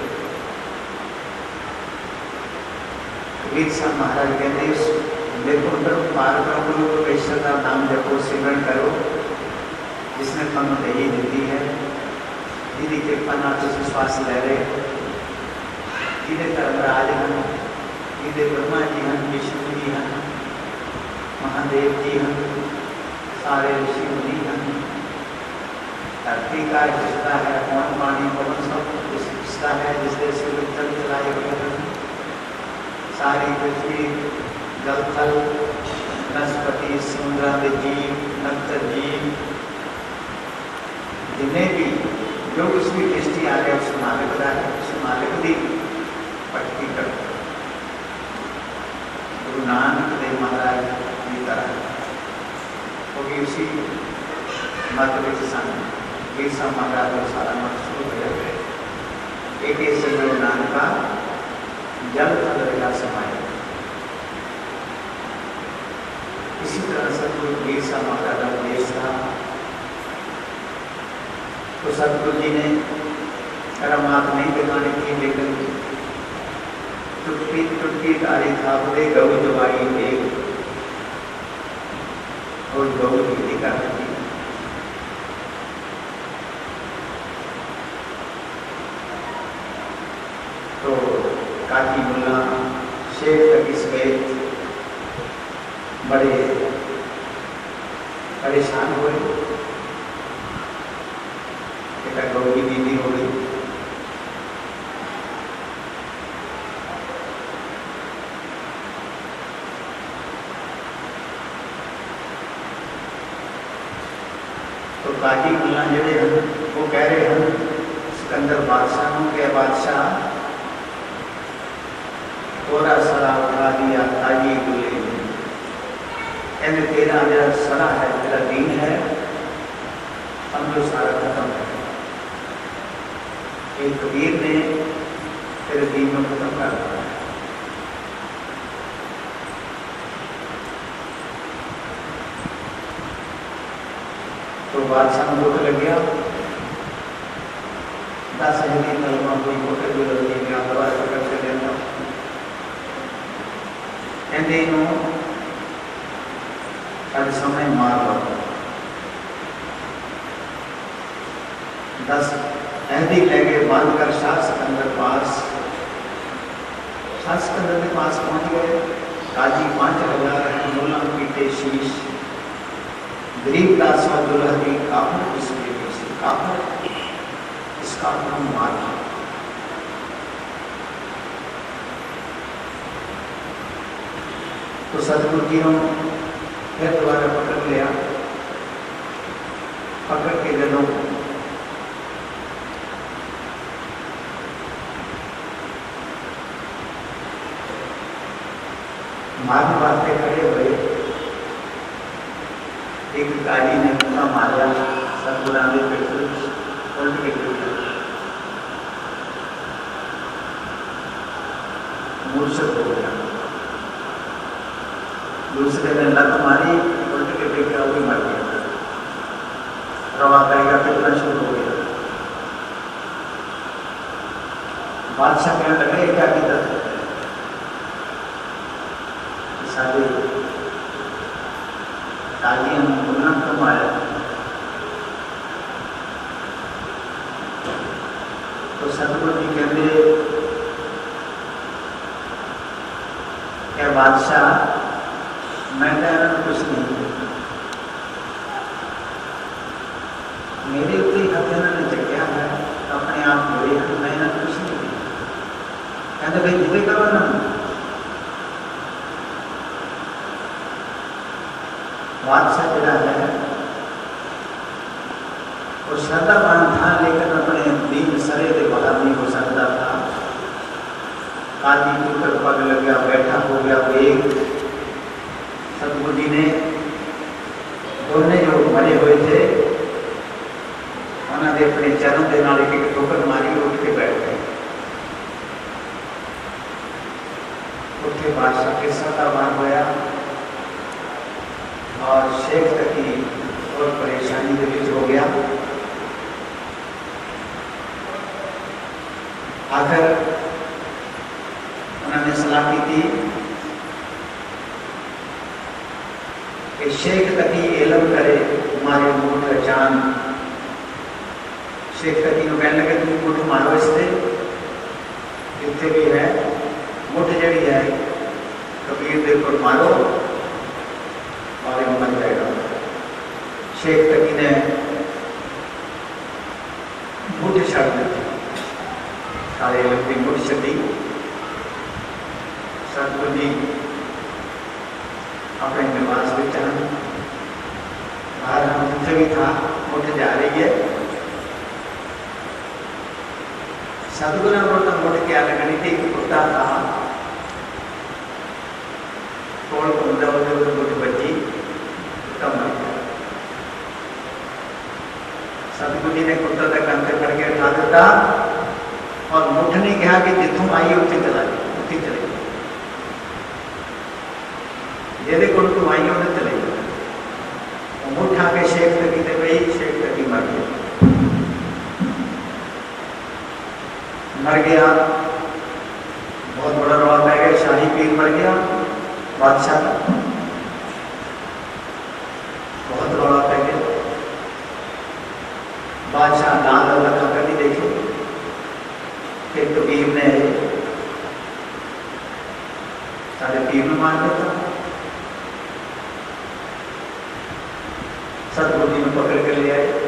कबीर साहब महाराज कहते देखो अंदर पार ब्रह्म परमेश्वर का नाम जपो सिमरन करो, जिसने तुम दही दिती है, जिंदी कृपा नाल तुसीं श्वास लै रहे हो, जिहदे धर्मराज हैं, जिहदे ब्रह्मा जी हैं, विष्णु जी हैं, महादेव जी हैं, सारे ऋषि मुनि हैं। धरती का जिसका है कौन पानी पवन सब जिसका है, जिससे सूर्य जल चलाए हुए हैं, सारी पृथ्वी जल थल वनस्पति समुद्र के जीव नक्तर जीव जिन्हें भी जो कुछ भी दृष्टि आ रहा है उस मालिक का है, उस मालिक की भक्ति कर। गुरु नानक देव महाराज की तरह क्योंकि उसी मत में सन कबीर साहब महाराज का सारा मत शुरू हो जाए। एक ऐसे गुरु नानक का जल थल रहेगा समाये। इसी तरह से गुरु कबीर साहब महाराज का उपदेश था। तो सतगुरु जी ने करामात नहीं दिखाने की, लेकिन टुटकी टुटकी डाली थाप दे गऊ दवाई दे और गऊ खेती कर दी। तो काकी मुल्ला शेख तक इस गए, बड़े परेशान हुए। गऊ की दीदी हो गई। तो काजी मुल्ला जड़े हैं वो कह रहे हैं सिकंदर बादशाह के बादशाह थोड़ा सरा उठा दिया काजी गुले कहने तेरा जरा सरा है, तेरा दीन है, समझो सारा खत्म है। एक कबीर ने तेरे दीन को खत्म कर दिया। तो बादशाह को दुख लग गया। दस हजार कलमा कोई मोटे जो लग गया दवा पकड़ के लेना कहते इनू साढ़े सामने मार लो। दस अहदी लेके बंद कर शाह सिकंदर पास शाह सिकंदर के पास पहुंच गए। काजी पांच हजार है मुल्ला पीटे शीश गरीब दास और दुल्हा दी काफर इसके पीछे काफर इस काफर को मार दिया। तो सतगुरु जी ने फिर दोबारा पकड़ लिया। पकड़ के जदों मारने वास्ते खड़े हुए, एक गाड़ी ने पूरा मारा। सतगुरु ने पेट्रोल उल्ट के मूर्छित हो गया। दूसरे ने लत मारी, उल्ट के फेंका, वो भी मर गया। रवा करेगा पिटना शुरू हो गया। बादशाह कहने लगे क्या किया सारे काजियों ने बोलना क्यों आया। तो सतगुरु जी कहते क्या बादशाह मैं तो इन्होंने कुछ नहीं, मेरे उत्ते हथ इन्होंने चक्या है, अपने आप बोले हैं, मैं इन्होंने कुछ नहीं किया। कहते भाई जिदे करो इन्होंने। बादशाह जरा है वो श्रद्धावान था, लेकिन अपने दीन सरे से बाहर नहीं हो सकता था। काजी के ऊपर पग लग गया, बैठा हो गया वेग। सतगुरु जी ने दोनों जो मरे हुए थे उन्होंने अपने चरण के नाल एक ठोकर मारी, उठ के बैठ गए। उठे बादशाह के श्रद्धावान होया और शेख तकी और परेशानी के बीच हो गया। आखिर उन्होंने सलाह की थी कि शेख तकी इलम करे मारे मुठ जान। शेख तकी को कहने लगे तुम मुठ मारो, इससे जितने भी है मुठ जड़ी है कबीर दे पर मारो और ये मर जाएगा। शेख तकी ने मुठ छड़ दी, सारे लंबी मुठ छड़ी। सतगुरु जी अपने निवास में चलन बाहर हम जितने भी था मुठ जा रही है। सतगुरु ने बोलता मुठ क्या लगनी थी, कुत्ता था तोड़ कुंदा उधर मुठ बची, कुत्ता मर गया। सतगुरु जी ने कुत्ता का कंधे फड़ के उठा दिता और मुठ ने कहा कि जितों आई उत्थे चला गया, उत्थे चले गया। ये देखो तुम आई उन्हें चले गया। मुठ आके शेख तकी थे भाई, शेख तकी मर गया। मर गया, बहुत बड़ा रौला पै गया, शाही पीर मर गया। बादशाह बहुत रौला पै गया। बादशाह लाल अल्लाह का कभी देखे कि कबीर ने सारे पीर में मार देता। सतगुरु जी ने पकड़ कर ले आए।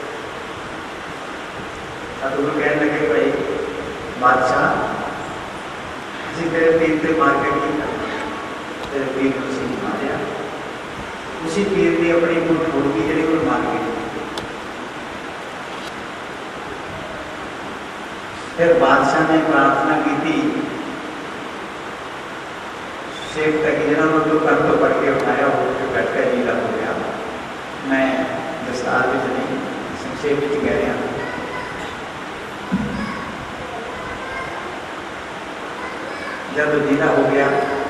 सतगुरु कहने लगे भाई बादशाह किसी तेरे पीर से मार के की करना, तेरे पीर को उसी मारिया, उसी पीर ने अपनी मुठ होगी जड़ी को मार के। फिर बादशाह ने प्रार्थना की थी शेख तक जिन्होंने तो कर तो पढ़ के उठाया हो के बैठ कर लीला हो गया। मैं विस्तार में नहीं संक्षेप में कह रहा हूँ। जब लीला हो गया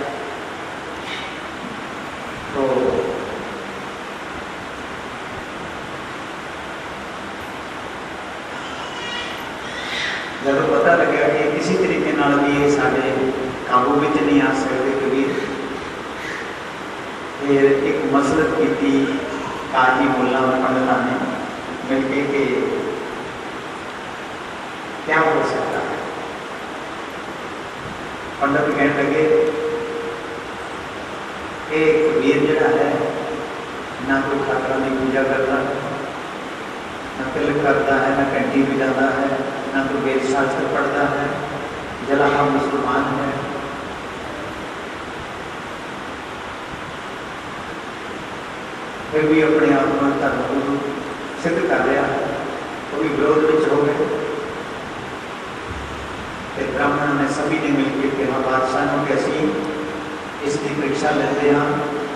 तो जब पता लगा कि किसी तरीके नाल भी ये साडे काबू में नहीं आ सकते, कबीर फिर एक मसलत की थी काजी मुल्ला पंडिता ने मिलके के क्या हो सकता है। पंडित कहने लगे एक कबीर जड़ा है ना कोई ठाकरा की पूजा करता है, न तिलक करता है, न घंटी बजाता है, न तो वेद शास्त्र पढ़ता है, जला हम मुसलमान है। फिर भी अपने आप को धर्म को सिद्ध कर रहा है, वो भी विरोध में हो गए। फिर ब्राह्मण ने सभी ने मिलकर कहा बादशाह को कैसी इसकी परीक्षा लेते हैं।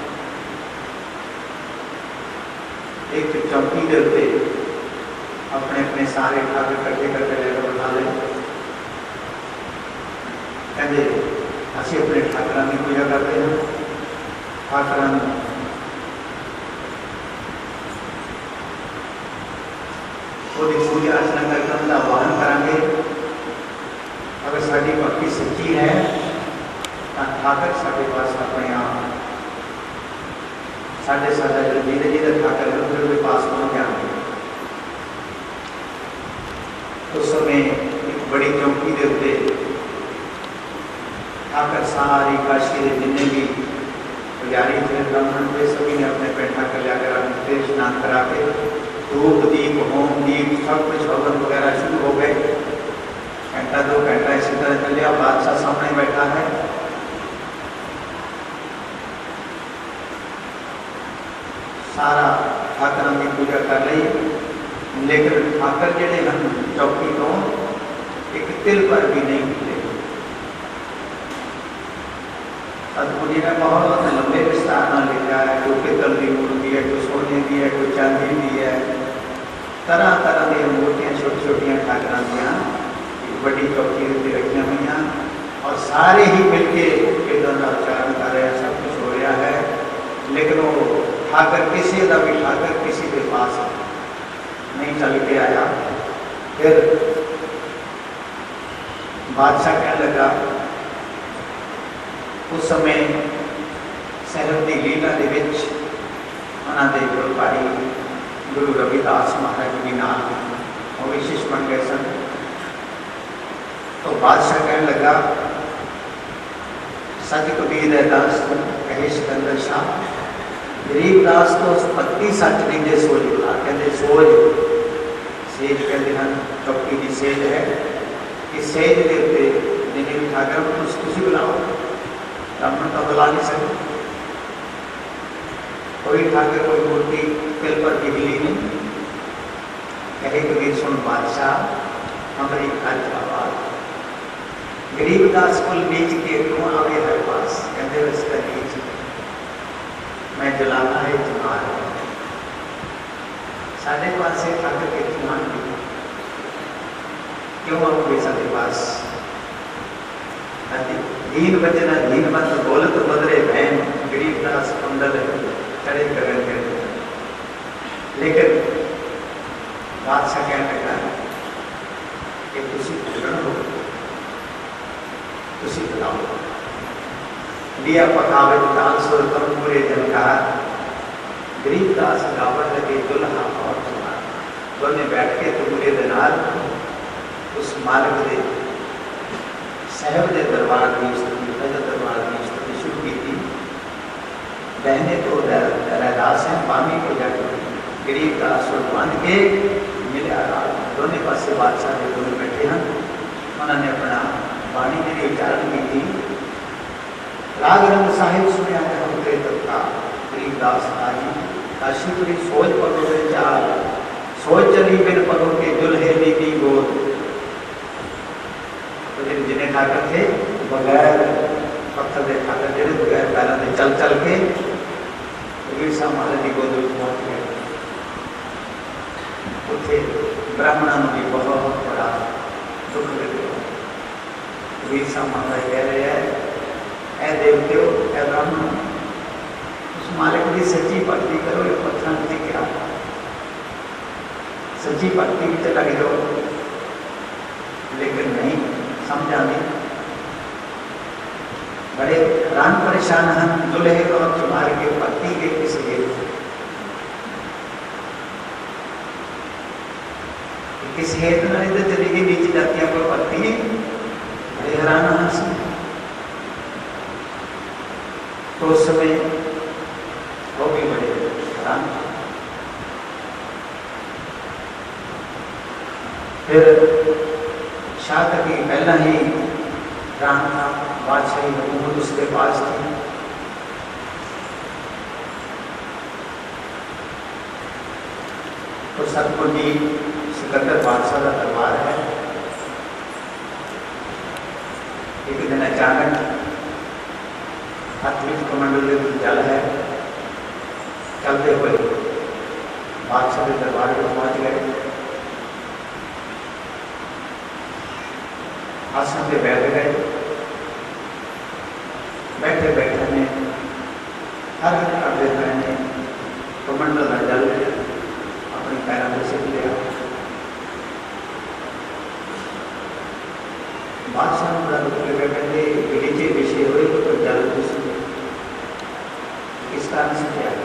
एक चौकी के उत्ते अपने अपने सारे ठाकुर इकट्ठे करके लेकर बना ले, कहते असं अपने ठाकुर की पूजा करते हैं, ठाकुर पूजा अर्चना करके उनका आह्वान करेंगे। अगर साड़ी भक्ति सच्ची है तो ठाकुर साढ़े पास अपने आप साढ़े साढ़ा जो धीरे धीरे ठाकुर है उनके पास पहुँच जाएंगे। उस समय एक बड़ी चौकी के उत्ते आकर सारी काशी के जिन्हें भी पुजारी थे ब्राह्मण थे सभी ने अपने पेट ठाकर लियाकर अपने स्नान करा के धूप दीप होम दीप सब कुछ हवन वगैरह शुरू हो गए। घंटा दो घंटा इसी तरह चल लिया। बादशाह सामने बैठा है, सारा ठाकर की पूजा कर ली, लेकिन ठाकर जेडे हम चौकी तो एक तिल पर भी नहीं मिले। सतगुरु जी ने बहुत लंबे विस्तार में लिखा है, कोई पितल की मूर्ति है, कोई सोने की है, कोई चांदी की है, तरह तरह की मूर्तियां छोटी छोटिया ठाकर दियाँ बड़ी चौकी उत्ते रखिया हुई और सारे ही मिलके वेदों का उच्चारण कर रहे हैं, सब कुछ हो रहा है। लेकिन वो ठाकर किसी का भी ठाकर किसी के पास नहीं चल के आया। फिर बादशाह कहने लगा, उस समय साहिब की लीला के विच उन्होंने गुरुबारी गुरु रविदास महाराज जी नाल वो विशेष बन गए सन। तो बादशाह कहने लगा, सच कबीर है दास कहे सिकंदर शाह, गरीबदास तो पत्ती सच दीजे सोच बुला। कहते सोच सेज कहते हैं चौकी की सेज है कि सेज के उत्ते जिन्हें भी ठाकर तुम बुलाओ, ब्राह्मण तो बुला नहीं सकते। कोई ठाकर कोई मूर्ति तिल पर बिगली नहीं। कहे कबीर सुन बादशाह हमारी खर्च आवाज, गरीबदास कुल बीच के क्यों आवे हर पास। कहते इसका बीच मैं जलाना है तुम्हार साढ़े पास से ठाकर के तुम्हार क्यों आओगे साढ़े पास। दीन बचना दीन मत बोलत बदरे बहन, गरीबदास कुंडल चढ़े करें करते। लेकिन बादशाह कहने लगा कि तुसी पूर्ण हो, तुसी बुलाओ। लिया पकावे दान सुर तम पूरे जनकार, गरीबदास गावन लगे दुल्हा और तुम्हार। दोनों बैठ के तुमरे दिनार उस मार्ग दे साहब के दरबार की स्तुति, भजन दरबार की स्तुति शुरू की थी। बहने तो रैदास हैं, पानी को जाकर गरीबदास और बांध के मिले आराम। दोनों पास बादशाह के दोनों बैठे हैं, उन्होंने अपना वाणी के उच्चारण की थी। राग रंग साहिब सुने उतरे तत्का गरीबदास आजी, काशीपुरी सोच पकड़ो चाल, सोच चली बिन पगों के दुल्हे दी गोद। जिन्हें ठाकर थे बगैर पत्थर के ठाकर थे, बगैर पैरों से चल चल के कबीर साहब महाराज की गोद में पहुंच गए। उत्थे ब्राह्मणों को भी बहुत बड़ा दुख लगे। कबीर साहब महाराज कह रहे हैं, ऐ देवत्यो ऐ ब्राह्मण, उस मालिक की सच्ची भक्ति करो, ये पत्थर से क्या सच्ची भक्ति में चला जाओ। लेकिन नहीं समझा नहीं, बड़े हैरान परेशान हैं। दुल्हे को तुम्हारे के पति के किस हेतु किस हेतु में इधर चली गई नीचे जाती है कोई पत्नी, बड़े हैरान हैं। तो उस समय वो भी बड़े हैरान। फिर शाह की पहला ही राम था, बादशाही हुकूमत उसके पास थी। तो सतगुरु जी सिकंदर बादशाह का दरबार है। एक दिन अचानक हाथ में कमंडल जल है, चलते हुए बादशाह के दरबार में पहुंच गए। आसन पे बैठ गए। बैठे बैठे ने हर हर करते हुए ने कमंडल का जल अपने पैरों में सीख लिया। बादशाह ने बड़ा दुख लगा, कहते नीचे विषय हुए तो जल किस कारण से क्या।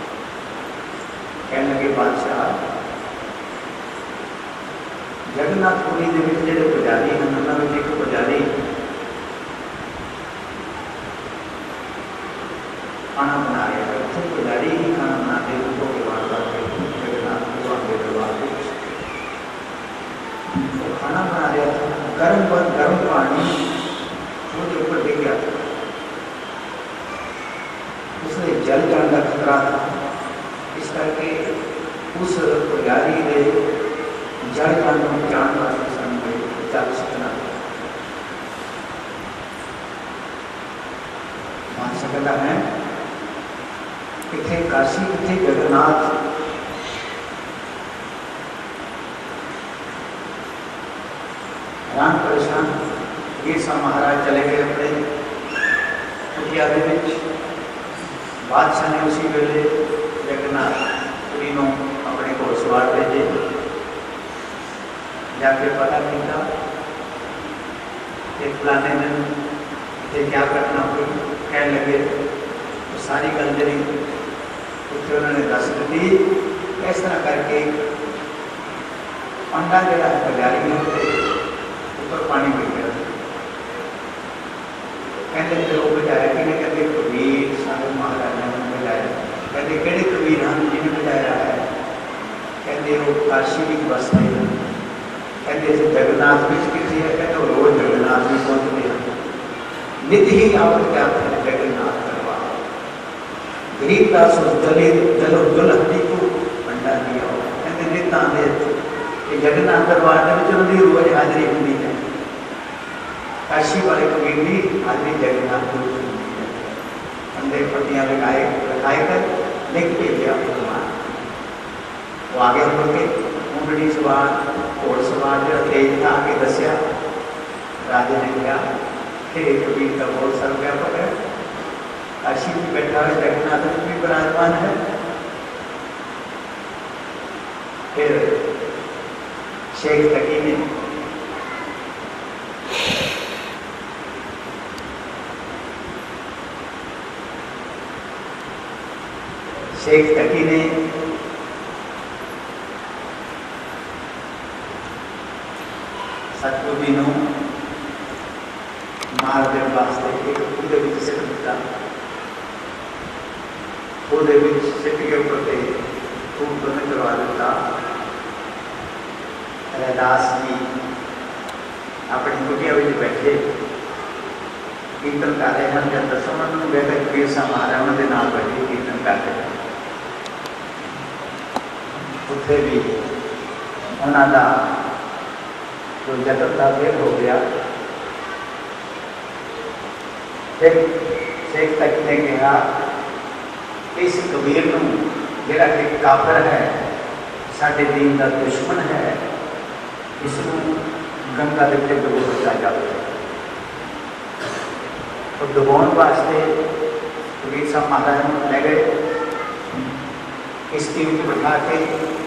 कहने लगे बादशाह जगन्नाथपुरी के जो पुजारी हैं उन्होंने एक पुजारी खाना बना रहा था, गर्म गर्म पानी उसके ऊपर गिर गया था। उसने जल जाने का खतरा था, इस करके उस पुजारी ने जल जान जान वाले जल सकना मान सकता है। किथे काशी, किथे जगन्नाथ, हैरान परेशान ये सब महाराज चले गए अपने कुटिया के विच। बादशाह ने उसी वेले जगन्नाथपुरी को अपने को सवार भेजे, जाके पता किया कि फलाने दिन इतने क्या घटना हुई। कह लगे तो सारी गल जी उत्थे उन्होंने दस दी। इस तरह करके पंडा जरा पुजारी ऊपर पानी गिर गया। कहते फिर वो बजाया कि कहते कबीर सारे महाराजा ने बजाया। कहते कि कबीर हम जिन्हें बजाया है, कहते वो काशी भी बसते हैं। कहते जगन्नाथ भी कितनी है, कहते वो रोज जगन्नाथ भी पहुंचते हैं। नित ही आप क्या जगन्नाथ करवा। गरीबदास उस दलित दल दुल्हनी को पंडा दिया। कहते नित आते कि जगन्नाथ दरबार में उन्होंने रोज हाजिरी होती है। काशी वाले कबीर भी हाजिरी जगन्नाथ को अंदर पट्टियां लगाए लगाए कर लिख के दिया भगवान। वो आगे हो के ऊँटनी सवार घोड़ सवार जो तेज था आगे दसिया। राजे ने कहा कि कबीर का बहुत सर्वव्यापक है, काशी में बैठा है, जगन्नाथ में भी विराजमान है। फिर शेख तकी ने शेख तकी ने सतगुरु जी को मार देने वास्ते एक खुदे विच सिट दिता। खुदे विच सिट के ऊपर से खूब बंद करवा दिता। रैदास जी अपनी कुटिया में बैठे कीर्तन कर रहे हैं। जब दसों में बैठे कबीर साहब महाराज उन्होंने नाल बैठे कीर्तन करते हैं। उत्थे भी उन्होंने जो जगत का वेद हो गया। फिर शेख तक ने कहा इस कबीर को जिहड़ा कि काफिर है, साडे दीन का दुश्मन है, इसको गंगा के उत्ते डुबो दिता जाए। तो डुबाने वास्ते कबीर साहब महाराज को ले गए, किश्ती में बिठा के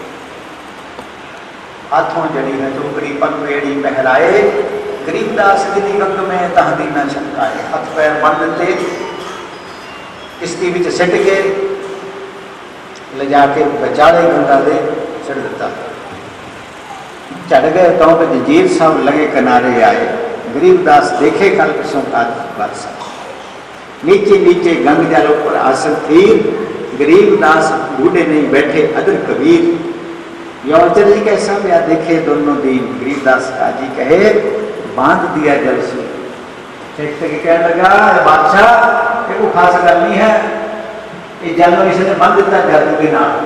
हाथों जड़ी है जो गरीबन पेड़ी पहराए। गरीबदास विधि रंग में तहदी न छलकाए। हथ पैर बंद थे, किश्ती में सिट के ले जाके बचाले गंगा दे चढ़ दिता। चढ़ गए तो जंजीर साहब लगे किनारे आए। गरीबदास देखे कल पिछों का बरसा। नीचे नीचे गंग जल ऊपर आसन थी। गरीबदास बूढ़े नहीं बैठे अदर कबीर। यौचर जी कैसा ब्याह देखे दोनों दीन। गरीबदास का जी कहे बांध दिया जल से। शेख तक कह लगा बादशाह ये को खास गल नहीं है, ये जल में इसने बांध दिता जादू के नाल।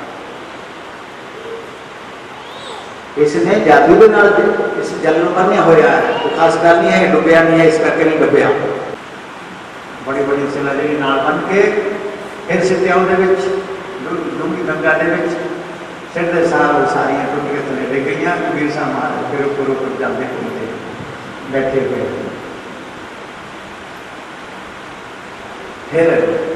इसने जादू के नाल इस जल में बन्या होया है, तो खास गल नहीं है, डुबया नहीं है, इस करके नहीं डुबया। बड़ी बड़ी सिला जी नाल बन के फिर सिटिया डूंगी गंगा के सिर के साल सारिया टुट के थले ले गई। कबीर साहब महाराज फिर ऊपर ऊपर जाते घूमते बैठे हुए। फिर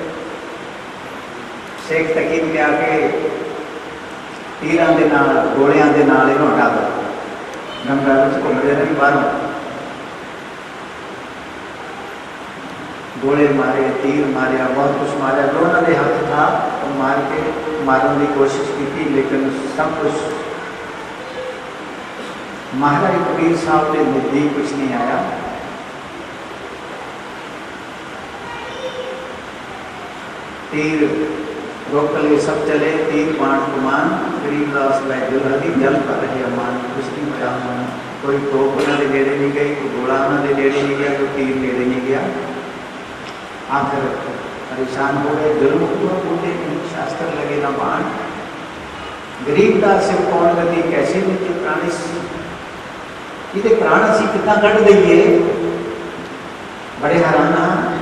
शेख तकी ने आके तीरां दे नाल गोलियां दे नाल इन्हों हटा दो। गंगा में घूमते रहे बाहरों गोले मारे, तीर मारिया, बहुत कुछ मारा जो उन्होंने हाथ था तो मार के मारने की कोशिश की थी, लेकिन सब कुछ महाराज कबीर साहब के नजदीक कुछ नहीं आया। तीर रोक लिए सब चले, तीर बाण कुमान। गरीबदास दुल्हनी जल पर रहे अमान, कुछ नहीं होया। कोई तोप उन्होंने नेड़े नहीं गई, कोई गोला उन्होंने नेड़े नहीं गया, कोई तीर नेड़े नहीं गया। आखिर परेशान हो गए, जुल्म हुआ, बूढ़े नहीं, शास्त्र लगे ना बाण। गरीबदास से कौन गति कैसे मिलते प्राणी ये प्राण असी कितना कट दईए, बड़े हैरान हाँ।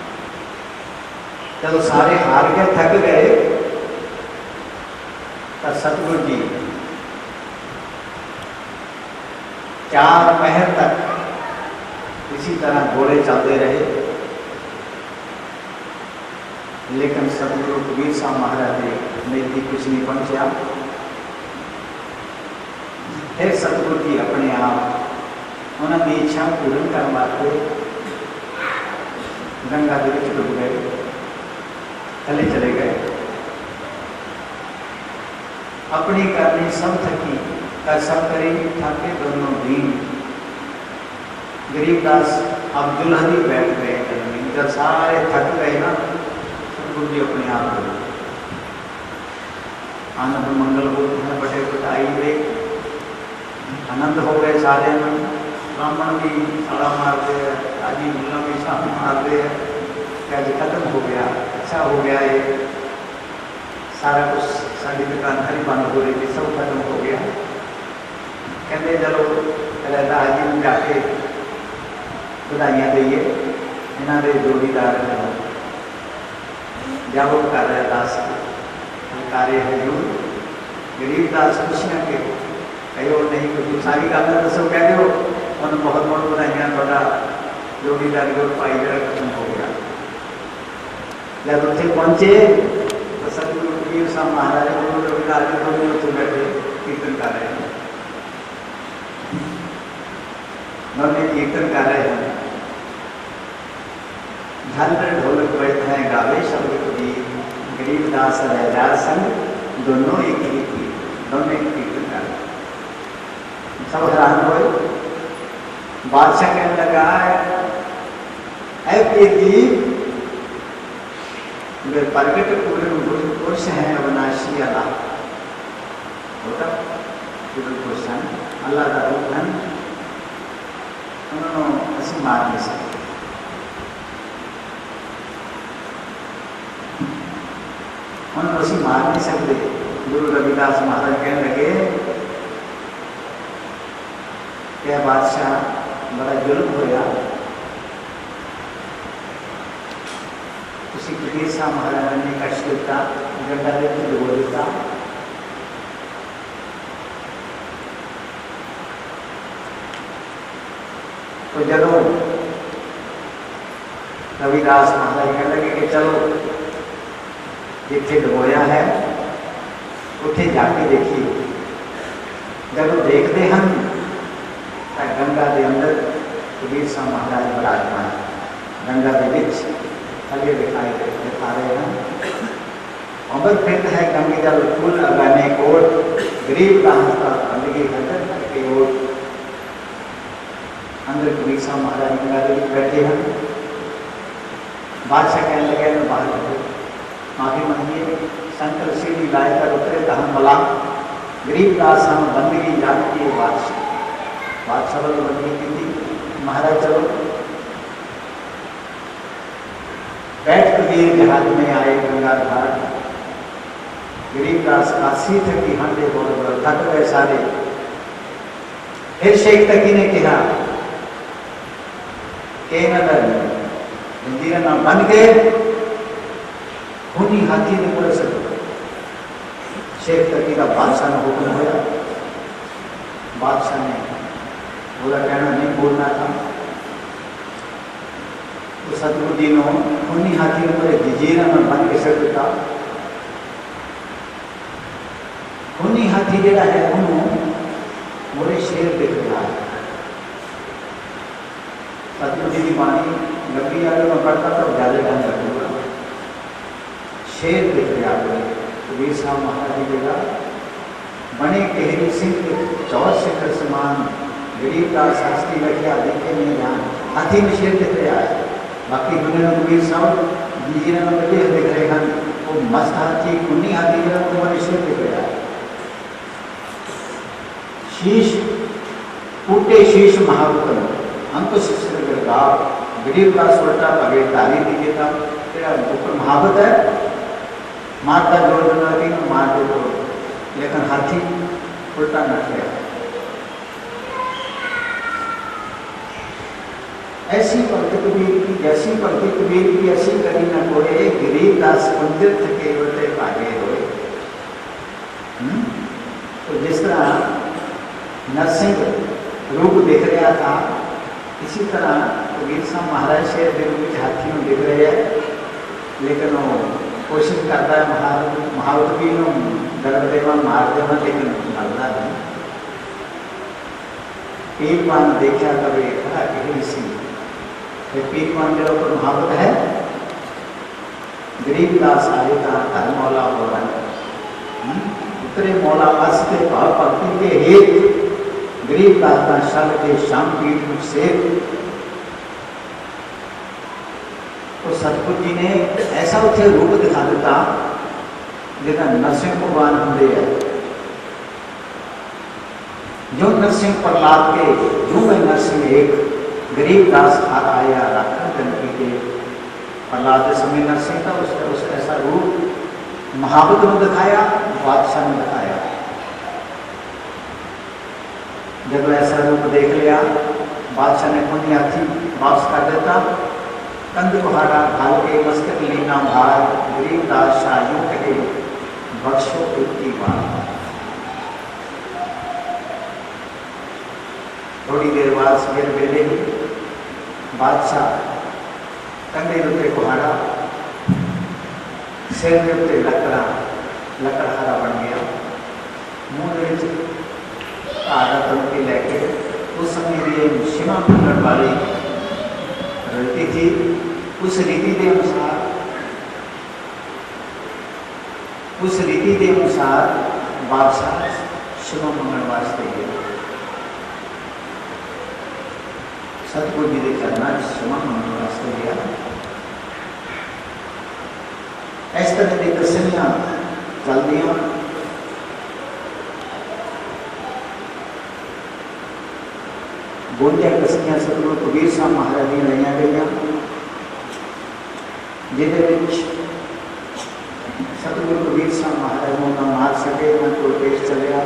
चलो सारे हार गए, थक गए, तो सतगुरु जी चार पहर तक इसी तरह घोड़े चलते रहे, लेकिन सतगुरु कबीर साहब महाराज ने भी कुछ नहीं पहुंचा। फिर सतगुरु जी अपने आप उन्होंने इच्छा पूर्ण करने वास्ते गंगा के विच डूब गए, थले चले गए। अपनी करनी सब थकी, कर सब करी थके दोनों दीन। गरीबदास अब दुल्हन ही बैठ गए, जब सारे थक गए ना, सतगुरु जी अपने आप हो आनंद मंगल होते हैं, बड़े बटाई गए, आनंद हो गए सारे में। ब्राह्मण भी साड़ा मारते हैं, आदि मुल्ला भी साथ मारते हैं, क्या जी खत्म हो गया, अच्छा हो गया, ये सारा कुछ साड़ी दुकान खरी बंद हो रही थी, सब खत्म हो गया। कहते चलो रहता जी में जाके बधाइयाँ दईए, इन्होंने जोड़ीदार जागो कर रहे दास कार्य हजूर। गरीबदास खुशियाँ के कहो नहीं, कुछ सारी गल दसो, कह दो उन्होंने बहुत बहुत बधाइयाँ, थोड़ा जोड़ीदार को भाई जरा खत्म हो गया। जब उत्थे पहुंचे तो सतगुरु कबीर साहब महाराज गुरु रविदास जी दोनों उत्थे बैठे कीर्तन कर रहे हैं, दोनों कीर्तन कर रहे हैं। झालर ढोलक बजते हैं, गावे शब्द कबीर, गरीबदास रहजार संग दोनों एक ही थी, दोनों एक कीर्तन कर रहे। सब हैरान हुए। बादशाह कहने लगा है जी वे प्रगट पूर्ण पुरुष हैं, अविनाशी अल्लाह होता पूर्ण पुरुष हैं, अल्लाह का रूप है, उन्होंने असं मार नहीं सकते। उन्होंने असं मार नहीं सकते। गुरु रविदास महाराज कहने लगे क्या बादशाह बड़ा जुल्म होया, उसी कबीर साहब महाराज ने कष्ट दिता, गंगा दे डुबो दिता। तो जब रविदास महाराज कहने लगे कि चलो जिथे डुबोया है उठे जाके देखिए। जब देखते हैं गंगा के अंदर कबीर साहब महाराज विराजमान, गंगा के बिच थले दिखाई दिखा रहे हैं। अमर फिर है गंगे जल फूल अगाने कोट, गरीब दास का अलगे हजर के ओर। अंदर कबीर साहब महाराज गंगा के बिच बैठे हैं। बादशाह कहने लगे मैं बाहर माफी मांगिए, शंकर सीढ़ी लाकर उतरे दहन मला, गरीब दास हम बंदगी जाती है बादशाह। बादशाह वालों बंदगी की थी, महाराज चलो बैठ कबीर के हाथ में आए गंगा घाट। गरीबदास काशी थकी हांडे बोल बोल थक गए सारे। फिर शेख तकी ने कहा के जंजीर ना बन गए, खूनी हाथी ने बोले सको। शेख तकी का बादशाह ने हुक्म होया, बादशाह ने बोला कहना नहीं बोलना था। तो सतगुरु जी ने खूनी हाथी ने बोले जंजीर में बन के सक दिता। खूनी हाथी जरा है उन्होंने मोरे शेर दिख रहा है। सतगुरु जी की बाणी लंबी आगे में पढ़ता तो ज्यादा टाइम लगेगा। शेर दिख रहा है कबीर साहब महाराज जी का बने केहरी सिंह के चौथ शिखर समान। गरीबदास शास्त्री बैठा देखे नहीं ध्यान, हाथी में शेर दिख रहा है। बाकी दुनिया में कबीर साहब जंजीर में बजे दिख रहे हैं, वो मस्त हाथी खूनी हाथी जरा तुम्हारे शेर दिख रहा है। शीश टूटे शीश महावतन अंत शिष्य गिरगा गरीब का सोटा पगे तारी दीजिए था तेरा ऊपर महावत है मारता जोड़ देना कि मार दे तो लेकिन हाथी उल्टा न किया। ऐसी पंक्ति कबीर की जैसी पंक्ति कबीर की ऐसी करी न कोई गरीब दास मंदिर थके उल्टे भागे हुए। तो जिस तरह नरसिंह रूप दिख रहा था इसी तरह कबीर साहब महाराज शेर के रूप में हाथी में दिख रहे हैं लेकिन वो कोशिश करता है महा महावती दर्द देवा मार देवा लेकिन मरना नहीं। पीरमान देखा कभी खड़ा कहीं सी पीरमान के ऊपर महावत है गरीब दास आए कहा धर्म मौला हो रहा है उतरे मौला वास्ते भाव भक्ति के हेत गरीब दास का शल के शाम पीठ से तो सतगुरु जी ने ऐसा उसे रूप दिखा देता जितना नरसिंह भगवान होंगे है जो नरसिंह प्रहलाद के जो मैं नरसिंह एक गरीब दास हाथ आया राखा जनकी के प्रहलाद के समय नरसिंह था उसने उस ऐसा रूप महावत में दिखाया बादशाह ने दिखाया। जब ऐसा रूप देख लिया बादशाह ने पुण्य हाथी वापस कर देता कंद कुहाड़ा भाल के मस्तक लीना भार गरीब दास शाह कहे बख्शो की बात। थोड़ी देर बाद सवेर वेले ही बादशाह कंधे उत्ते कुहाड़ा सिर के उत्ते लकड़ा लकड़हारा बन गया मुँह आधा तमकी लैके उस समय शिवा मंगल वाली रीति थी उस रीति के अनुसार उस रीति के अनुसार बादशाह शिवा मंगल वास्ते गया सतगुरु जी के चरणा शिवा मंगल वास्ते गया। इस तरह की कसनियां चलदियां गोंदिया कसनियां सतगुरु कबीर साहब महाराज दी लईयां गईयां जिहदे सतगुरु कबीर साहब महाराज नूं ना मार सके ना कोई पेश चलिया।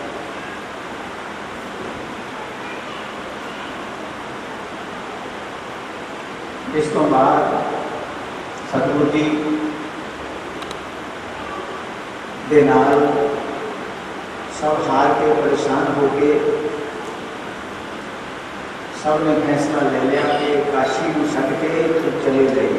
इस तो बाद सतगुरु जी दे नाल सब हार के परेशान हो के सब ने फैसला ले लिया कि काशी को छड़ के तो चले गए।